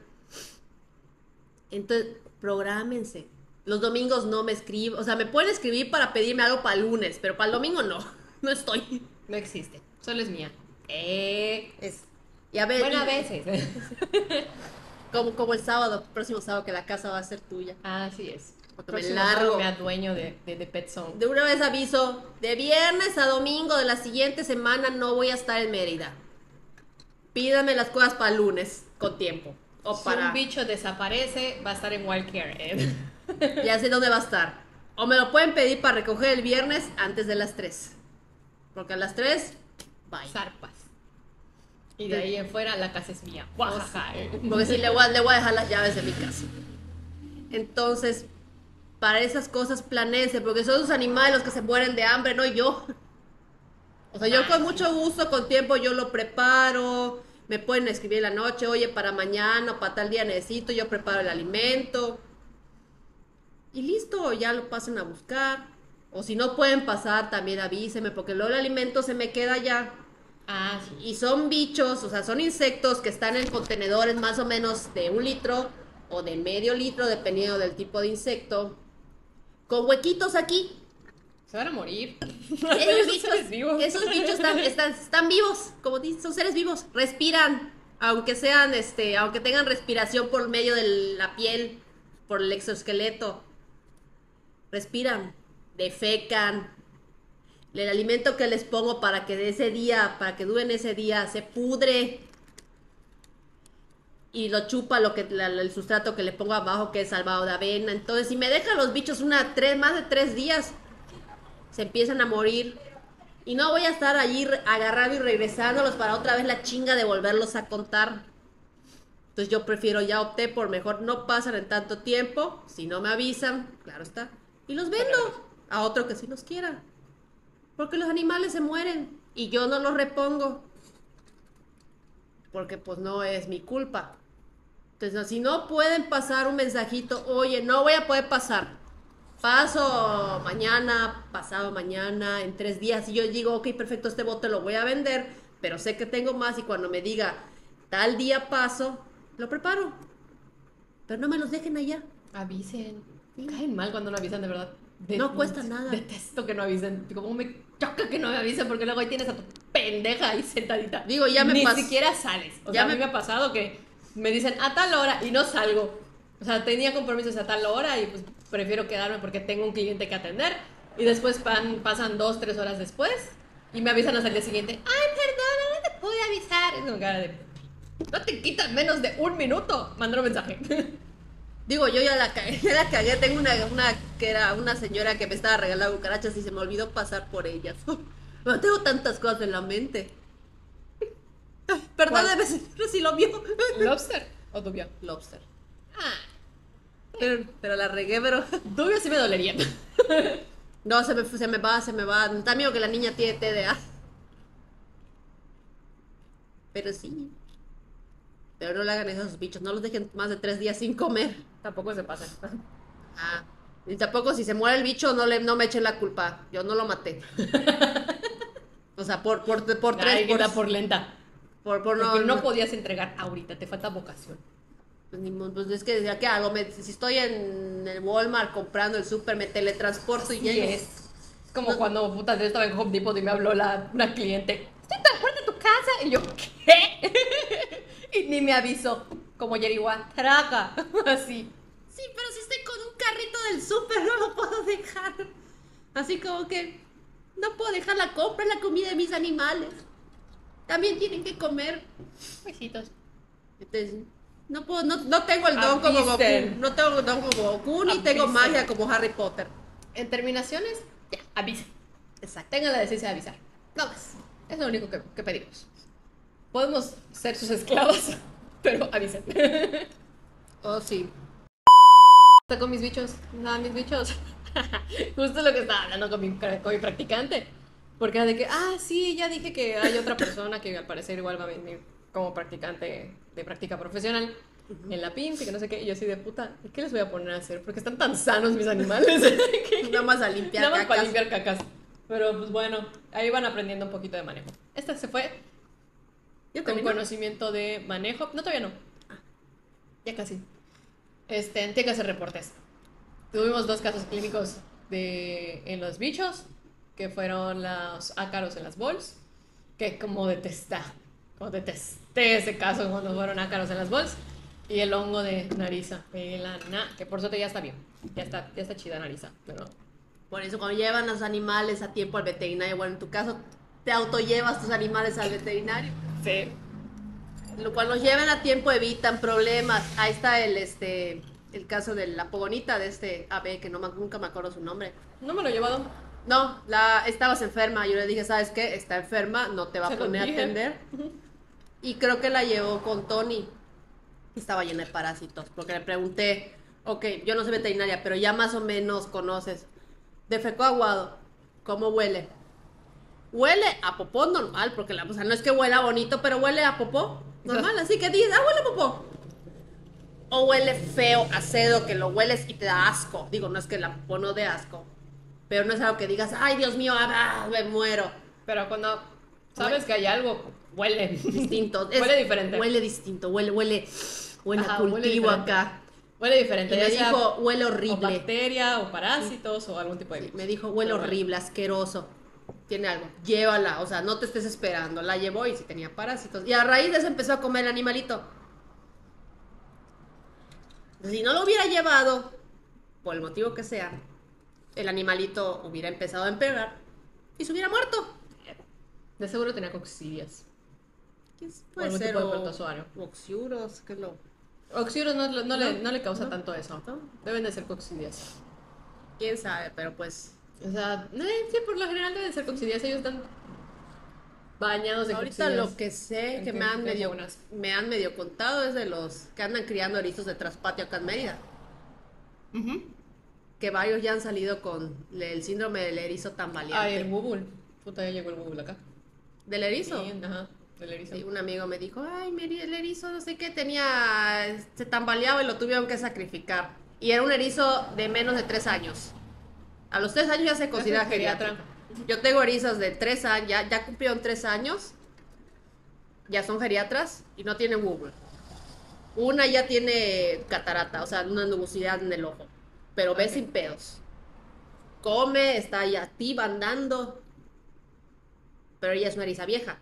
Entonces, prográmense. Los domingos no me escribo, o sea, me pueden escribir para pedirme algo para el lunes, pero para el domingo no, no estoy. No existe. Solo es mía. Eh... Es, y a ver, Bueno, a y- veces. como, como el sábado, próximo sábado que la casa va a ser tuya. Así es. Porque me Próximo largo. sábado me adueño de, de, de Pet Zone. De una vez aviso, de viernes a domingo de la siguiente semana no voy a estar en Mérida. Pídame las cosas para el lunes, con tiempo. O Si para... un bicho desaparece, va a estar en Wildcare. ¿Eh? Ya sé dónde va a estar. O me lo pueden pedir para recoger el viernes antes de las tres. Porque a las tres, bye. Zarpas. Y de ahí en fuera, la casa es mía. Guajaja. Porque sí, le voy, a, le voy a dejar las llaves de mi casa. Entonces, para esas cosas planéense, porque son los animales los que se mueren de hambre, no yo. O sea, yo Ah, con sí. mucho gusto, con tiempo, yo lo preparo. Me pueden escribir en la noche, oye, para mañana o para tal día necesito, yo preparo el alimento. Y listo, ya lo pasan a buscar. O si no pueden pasar, también avísenme, porque luego el alimento se me queda ya. Ah, sí. Y son bichos, o sea, son insectos que están en contenedores más o menos de un litro o de medio litro, dependiendo del tipo de insecto. Con huequitos aquí. Se van a morir. Esos bichos, seres vivos. esos bichos están, están, están vivos, como dicen, son seres vivos. Respiran, aunque sean, este, aunque tengan respiración por medio de la piel, por el exoesqueleto. Respiran, defecan. El alimento que les pongo para que de ese día, para que duren ese día, se pudre. Y lo chupa lo que la- el sustrato que le pongo abajo, que es salvado de avena. Entonces, si me dejan los bichos una tres, más de tres días, se empiezan a morir. Y no voy a estar allí re- agarrando y regresándolos para otra vez la chinga de volverlos a contar. Entonces yo prefiero, ya opté por mejor no pasan en tanto tiempo. Si no me avisan, claro está. Y los vendo a otro que sí los quiera. Porque los animales se mueren y yo no los repongo. Porque pues no es mi culpa. Entonces, si no pueden pasar un mensajito, oye, no voy a poder pasar. Paso mañana, pasado mañana, en tres días. Y yo digo, ok, perfecto, este bote lo voy a vender, pero sé que tengo más y cuando me diga tal día paso, lo preparo. Pero no me los dejen allá. Avisen. Sí. Caen mal cuando no avisan, de verdad. De- No cuesta nada. Detesto que no avisen. Como me choca que no me avisen porque luego ahí tienes a tu pendeja ahí sentadita. Digo, ya me Ni pas- siquiera sales. O Ya sea, a me- mí me ha pasado que me dicen a tal hora y no salgo. O sea, tenía compromisos a tal hora y pues prefiero quedarme porque tengo un cliente que atender. Y después pan- pasan dos, tres horas después y me avisan hasta el día siguiente. Ay, perdona, no te pude avisar. Es como cara de, no te quitan menos de un minuto. Mandó un mensaje. Digo, yo ya la cagué, ya la cagué. Tengo una, una que era una señora que me estaba regalando cucarachas y se me olvidó pasar por ellas. Pero tengo tantas cosas en la mente. Perdóname, señora, si lo vio. ¿Lobster o tubio? Lobster. Ah, Pero, pero la regué, pero... tubio sí me dolería. No, se me, se me va, se me va. Está mío que la niña tiene T D A. Pero sí. Pero no le hagan eso a sus bichos. No los dejen más de tres días sin comer. Tampoco se pasan. Ah. Y tampoco si se muere el bicho, no, le, no me echen la culpa. Yo no lo maté. O sea, por, por, por tres. Ay, por, queda por lenta. por, por no, Porque no no- podías entregar ahorita, te falta vocación. Pues, ni modo, pues es que decía, ¿qué hago? Me- si estoy en el Walmart comprando el súper, me teletransporto y Así llego. es. Es como No- cuando puta, yo estaba en Home Depot y me habló la, una cliente. Estoy tan fuerte de tu casa. Y yo, ¿qué? Y ni me avisó. Como Yerigua, traga. Así. Sí, pero si estoy con un carrito del súper, no lo puedo dejar. Así como que no puedo dejar la compra, la comida de mis animales. También tienen que comer. Besitos. Entonces, no puedo, no, no tengo el don como Goku. Avisen. No tengo el don como Goku, ni tengo Avisen. magia como Harry Potter. En terminaciones, ya, avisen. Exacto. Tengan la decencia de avisar. No más. Es lo único que, que pedimos. Podemos ser sus esclavos, pero avisen. Oh, sí. Está con mis bichos. Nada, mis bichos. Justo lo que estaba hablando con mi, con mi practicante. Porque era de que, ah, sí, ya dije que hay otra persona que al parecer igual va a venir como practicante de práctica profesional en la P I M S y que no sé qué. Y yo así de puta, ¿y qué les voy a poner a hacer? Porque están tan sanos mis animales. Que- Nada más a limpiar Nada más para cacas. limpiar cacas. Pero pues bueno, ahí van aprendiendo un poquito de manejo. Esta se fue ¿Ya con terminó? conocimiento de manejo. No, todavía no. Ya casi. Este, tiene que hacer reportes. Tuvimos dos casos clínicos de, en los bichos, que fueron los ácaros en las bols, que como detesté, como detesté ese caso cuando fueron ácaros en las bols, y el hongo de nariza, pelana, que por suerte ya está bien, ya está, ya está chida nariza, pero Por eso cuando llevan los animales a tiempo al veterinario, bueno, en tu caso, te autollevas tus animales al veterinario. sí, Lo cual los llevan a tiempo evitan problemas. Ahí está el este el caso de la pogonita de este ave que no me- nunca me acuerdo su nombre. no me lo he llevado. No, la estabas enferma. Yo le dije, ¿sabes qué? Está enferma, no te va Se a lo poner a dije. atender. Y creo que la llevó con Tony. Estaba llena de parásitos. Porque le pregunté, ok, yo no soy veterinaria, pero ya más o menos conoces. Defecó aguado. ¿Cómo huele? Huele a popó normal, porque la, o sea, no es que huela bonito, pero huele a popó normal. Así que dices, ah, huele a popó. O huele feo, acedo, que lo hueles y te da asco. Digo, no es que la popó no dé asco. Pero no es algo que digas, ay, Dios mío, ah, me muero. Pero cuando sabes que hay algo, huele. Distinto. Es- Huele diferente. Huele distinto, huele, huele, huele Ajá, a huele cultivo diferente. acá. Huele diferente. Y me ya sea dijo, huele o horrible. bacteria, o parásitos, o algún tipo de Sí, virus. me dijo, huele Pero bueno. horrible, asqueroso. Tiene algo. Llévala, o sea, no te estés esperando. La llevó y sí tenía parásitos. Y a raíz de eso empezó a comer el animalito. Si no lo hubiera llevado, por el motivo que sea, el animalito hubiera empezado a empeorar y se hubiera muerto. De seguro tenía coccidias. ¿Qué es? O Puede algún ser tipo de o- protozoario. oxiuros, que lo... Oxiuros no, no, le, No, no le causa no. tanto eso. No. Deben de ser coccidias. Quién sabe, pero pues... O sea, eh, sí, por lo general deben ser coccidias. Ellos están bañados de Ahorita coccidias. lo que sé En que que me han tengo medio unas. me han medio contado es de los que andan criando erizos de traspatio acá en Mérida. Ujú. Que varios ya han salido con el síndrome del erizo tambaleante. Ay, el bubul. Puta, ya llegó el bubul acá. ¿Del erizo? Sí, ajá, del erizo. Sí, un amigo me dijo, ay, mi eri- el erizo no sé qué tenía, se tambaleaba y lo tuvieron que sacrificar. Y era un erizo de menos de tres años. A los tres años ya se considera es geriatra. geriátrico. Yo tengo erizos de tres años, ya, ya cumplieron tres años, ya son geriatras y no tienen Google. Una ya tiene catarata, o sea, una nubosidad en el ojo, pero ve Ok. sin pedos. Come, está ahí activa, andando, pero ella es una eriza vieja.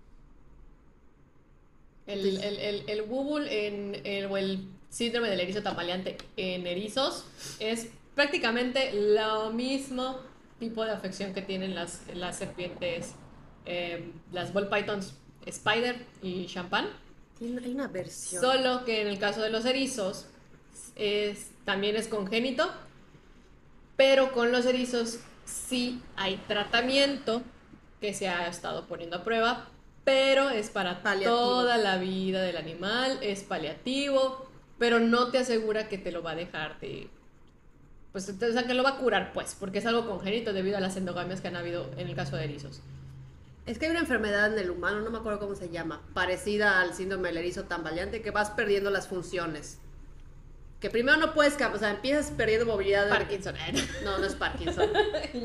El, el, el, el bubul en, el, o el síndrome del erizo tambaleante en erizos es prácticamente lo mismo tipo de afección que tienen las, las serpientes, eh, las ball pythons spider y champán. Tiene- Hay una versión. Solo que en el caso de los erizos es, también es congénito, pero con los erizos sí hay tratamiento que se ha estado poniendo a prueba, pero es para Paliativo. toda la vida del animal, es paliativo, pero no te asegura que te lo va a dejar de... Pues, o sea, que lo va a curar, pues, porque es algo congénito debido a las endogamias que han habido en el caso de erizos. Es que hay una enfermedad en el humano, no me acuerdo cómo se llama, parecida al síndrome del erizo tambaleante, que vas perdiendo las funciones. Que primero no puedes, cam- o sea, empiezas perdiendo movilidad. de- Parkinson. No, no es Parkinson. Y yo,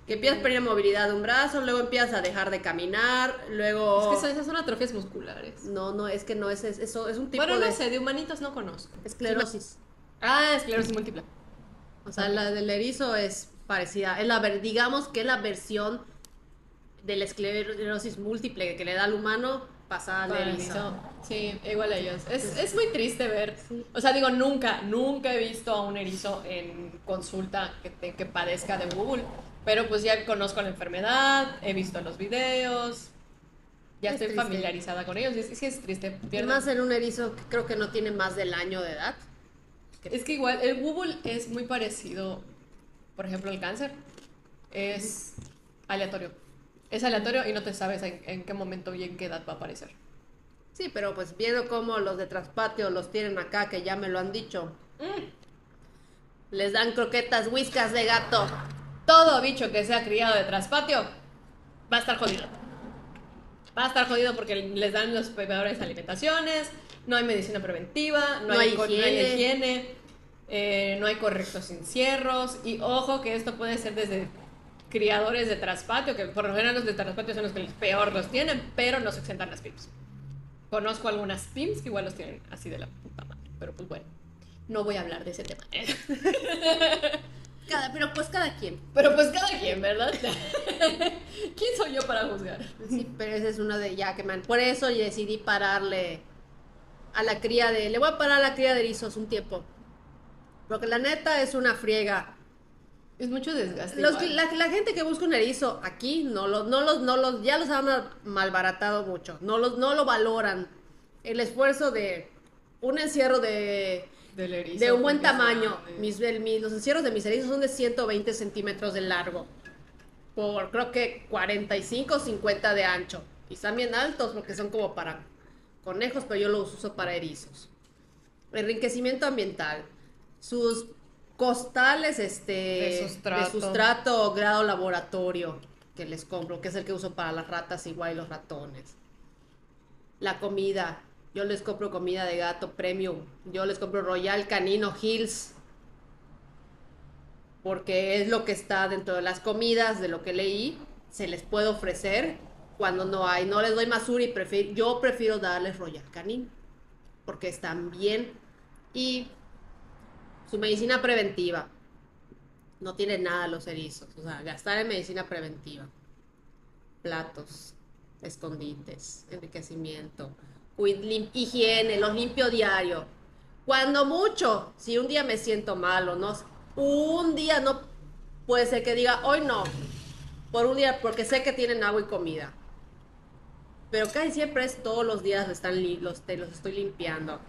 Que empiezas a perder movilidad de un brazo, luego empiezas a dejar de caminar, luego... Es que son- esas son atrofias musculares. No, no, es que no es es- eso, es un tipo Bueno, de no sé, de humanitos no conozco. esclerosis. Ah, esclerosis múltiple. O sea, la del erizo es parecida. Es la, ver- digamos que es la versión de la esclerosis múltiple que le da al humano pasada al erizo. Paralizó. Sí, igual a ellos. Es, es muy triste ver. Sí. O sea, digo, nunca, nunca he visto a un erizo en consulta que, te- que padezca de Google. Pero pues ya conozco la enfermedad, he visto los videos, ya Es estoy triste. familiarizada con ellos. Y es, es que es triste. Y pierden- más en un erizo que creo que no tiene más del año de edad. Es que igual, el Google es muy parecido, por ejemplo, el cáncer. Es aleatorio. Es aleatorio y no te sabes en, en qué momento y en qué edad va a aparecer. Sí, pero pues viendo cómo los de Traspatio los tienen acá, que ya me lo han dicho. Les dan croquetas whiskas de gato. Todo bicho que sea criado de traspatio va a estar jodido. Va a estar jodido porque les dan los peores alimentaciones, no hay medicina preventiva, no, No hay, hay co- no hay higiene. higiene, eh, no hay correctos encierros. Y ojo que esto puede ser desde criadores de traspatio, que por lo general los de traspatio son los que peor los tienen, pero no se exentan las P I Ms. Conozco algunas P I Ms que igual los tienen así de la puta madre, pero pues bueno, no voy a hablar de ese tema. Cada, pero pues cada quien. Pero pues cada quien, ¿verdad? ¿Quién soy yo para juzgar? Sí, pero esa es una de ya que man. Por eso decidí pararle a la cría de. Le voy a parar a la cría de erizos un tiempo. Porque la neta es una friega. Es mucho desgaste. Los, igual. la, la gente que busca un erizo aquí no los, no los, no los, ya los han malbaratado mucho. No los, no lo valoran. El esfuerzo de un encierro de, Del erizo, de un buen porque es tamaño. grande. Mis, el- mis- los encierros de mis erizos son de ciento veinte centímetros de largo. Por creo que cuarenta y cinco o cincuenta de ancho. Y están bien altos porque son como para conejos, pero yo los uso para erizos. Enriquecimiento ambiental. Sus costales este, De sustrato. de sustrato grado laboratorio que les compro, que es el que uso para las ratas igual y los ratones. La comida. Yo les compro comida de gato premium. Yo les compro Royal Canino Hills. Porque es lo que está dentro de las comidas, de lo que leí. Se les puede ofrecer cuando no hay. No les doy Masuri. Prefiero, yo prefiero darles Royal Canin. Porque están bien. Y su medicina preventiva. No tiene nada los erizos. O sea, gastar en medicina preventiva. Platos, escondites, enriquecimiento, cuid- lim- higiene, los limpio diario. Cuando mucho, si un día me siento mal o no, un día no puede ser que diga, hoy no, por un día, porque sé que tienen agua y comida. Pero casi siempre es todos los días están li- los, te los estoy limpiando.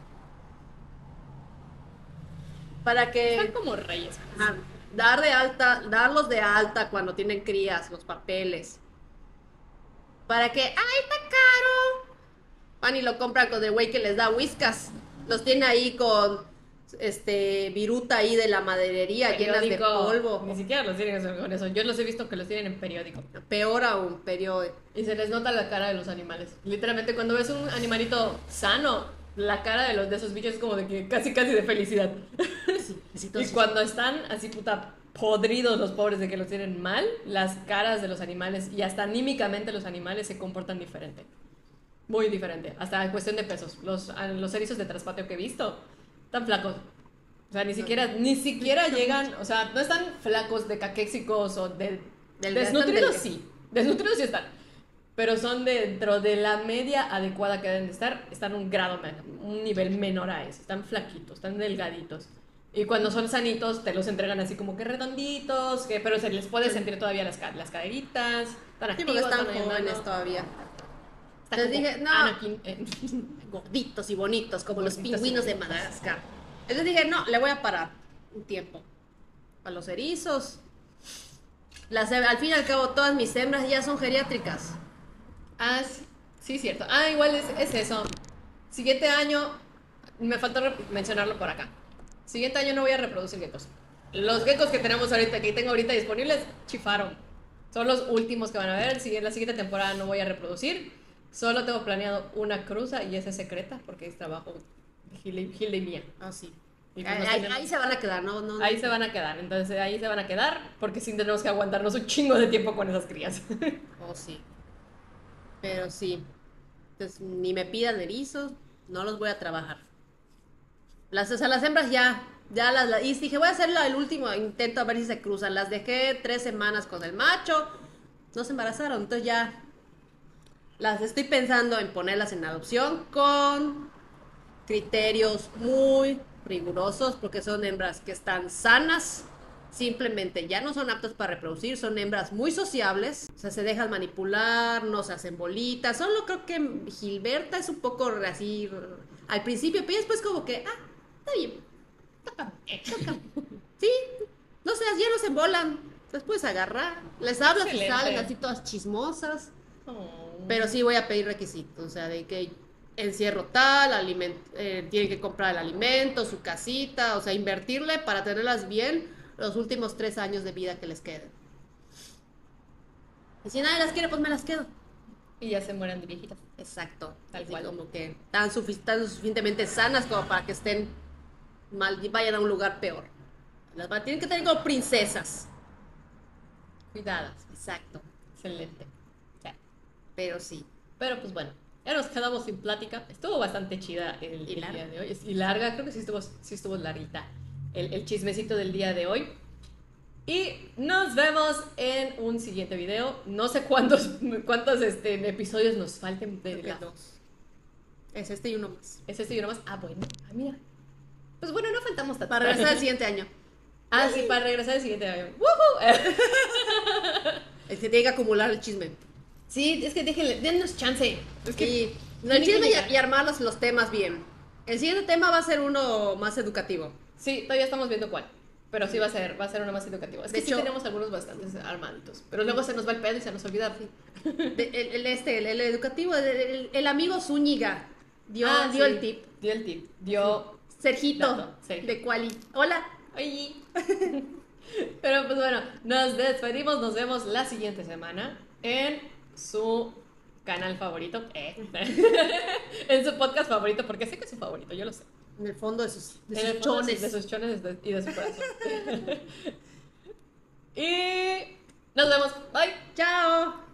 Para que... Están como reyes. Ajá. Dar de alta, darlos de alta cuando tienen crías, los papeles. Para que, ¡ay, está caro! Van y lo compran con el güey que les da whiskas. Los tiene ahí con, este, viruta ahí de la maderería llenas de Periódico. polvo. Ni siquiera los tienen con eso. Yo los he visto que los tienen en periódico. Peor aún, periódico. Y se les nota la cara de los animales. Literalmente, cuando ves un animalito sano, la cara de los de esos bichos es como de que casi casi de felicidad. Y cuando están así puta podridos los pobres de que los tienen mal, las caras de los animales y hasta anímicamente los animales se comportan diferente. Muy diferente. Hasta en cuestión de pesos. Los, a- los erizos de traspatio que he visto están flacos. O sea, ni siquiera, ni siquiera llegan, o sea, no están flacos de caquéxicos o de... Del- desnutridos están del- sí. Desnutridos sí están. Pero son dentro de la media adecuada que deben de estar. Están un grado, men- un nivel menor a ese. Están flaquitos, están delgaditos. Y cuando son sanitos, te los entregan así como que redonditos, que, pero se les puede sentir todavía las, ca- las caderitas. Están Sí, activos, porque están están ahí jóvenes andando. todavía. Están Les como dije, no. Anakin, eh. Gorditos y bonitos, como los Gorditos y pingüinos de bonitos. Madagascar. Entonces dije, no, le voy a parar un tiempo. A los erizos. Las, al fin y al cabo, todas mis hembras ya son geriátricas. Ah, sí, sí, cierto. Ah, igual es, es eso. Siguiente año, me faltó re- mencionarlo por acá. Siguiente año no voy a reproducir geckos. Los geckos que tenemos ahorita, que tengo ahorita disponibles, chifaron. Son los últimos que van a ver. Si en la siguiente temporada no voy a reproducir. Solo tengo planeado una cruza y esa es secreta porque es trabajo de Gilde, Gilde y mía. Ah, sí. Y pues Ahí, nos ahí- tenemos- ahí se van a quedar, ¿no? no, no. ahí se van a quedar. Entonces ahí se van a quedar porque sí tenemos que aguantarnos un chingo de tiempo con esas crías. Oh, sí. Pero sí. Entonces, ni me pidan erizos, no los voy a trabajar. Las, o sea, las hembras ya, ya las, las- y dije, voy a hacer la- el último intento a ver si se cruzan. Las dejé tres semanas con el macho, no se embarazaron, entonces ya las estoy pensando en ponerlas en adopción con criterios muy rigurosos porque son hembras que están sanas, simplemente ya no son aptas para reproducir, son hembras muy sociables, o sea, se dejan manipular, no se hacen bolitas, solo creo que Gilberta es un poco así al principio, pero después como que, ah, está bien, toca, toca. Sí, no sé, ya no se embolan, después agarrar, les hablas y Excelente. salen así todas chismosas. Oh. Pero sí voy a pedir requisitos, o sea, de que encierro tal, aliment eh, tienen que comprar el alimento, su casita, o sea, invertirle para tenerlas bien los últimos tres años de vida que les queden. Y si nadie las quiere, pues me las quedo. Y ya se mueran de viejitas. Exacto. Tal Así cual. como que tan, sufic- tan suficientemente sanas como para que estén mal, vayan a un lugar peor. Las va- tienen que tener como princesas. Cuidadas. Exacto. Excelente. Sí. Pero sí. Pero pues bueno, ya nos quedamos sin plática. Estuvo bastante chida el, Y el larga. día de hoy. Y larga, creo que sí estuvo, sí estuvo larguita el, el chismecito del día de hoy. Y nos vemos en un siguiente video. No sé cuántos, cuántos este, episodios nos falten de Creo que la... dos. Es este y uno más. ¿Es este y uno más? Ah, bueno. Ah, mira. Pues bueno, no faltamos tanto. Para regresar al siguiente año. Ah, sí, para regresar al siguiente año. ¡Woohoo! Es que tiene que acumular el chisme. Sí, es que déjenle, dennos chance. Es que Y no, tiene el que chisme llegar. y, y armar los, los temas bien. El siguiente tema va a ser uno más educativo. Sí, todavía estamos viendo cuál. Pero sí va a ser, va a ser uno más educativo. Es De que sí hecho- tenemos algunos bastantes armaditos. Pero luego se nos va el pedo y se nos olvida. De- el, el este, el, el educativo, el, el- el amigo Zúñiga dio, Ah, dio sí. el tip. Dio el tip. Dio. Sergito, Dato, Sergio. de Quali. Hola. Ay. Pero pues bueno, nos despedimos. Nos vemos la siguiente semana en su canal favorito. Eh. En su podcast favorito, porque sé que es su favorito, yo lo sé. En el fondo de sus, de En sus el fondo de chones. sus- de sus chones de- y de su corazón. Y nos vemos. Bye. Chao.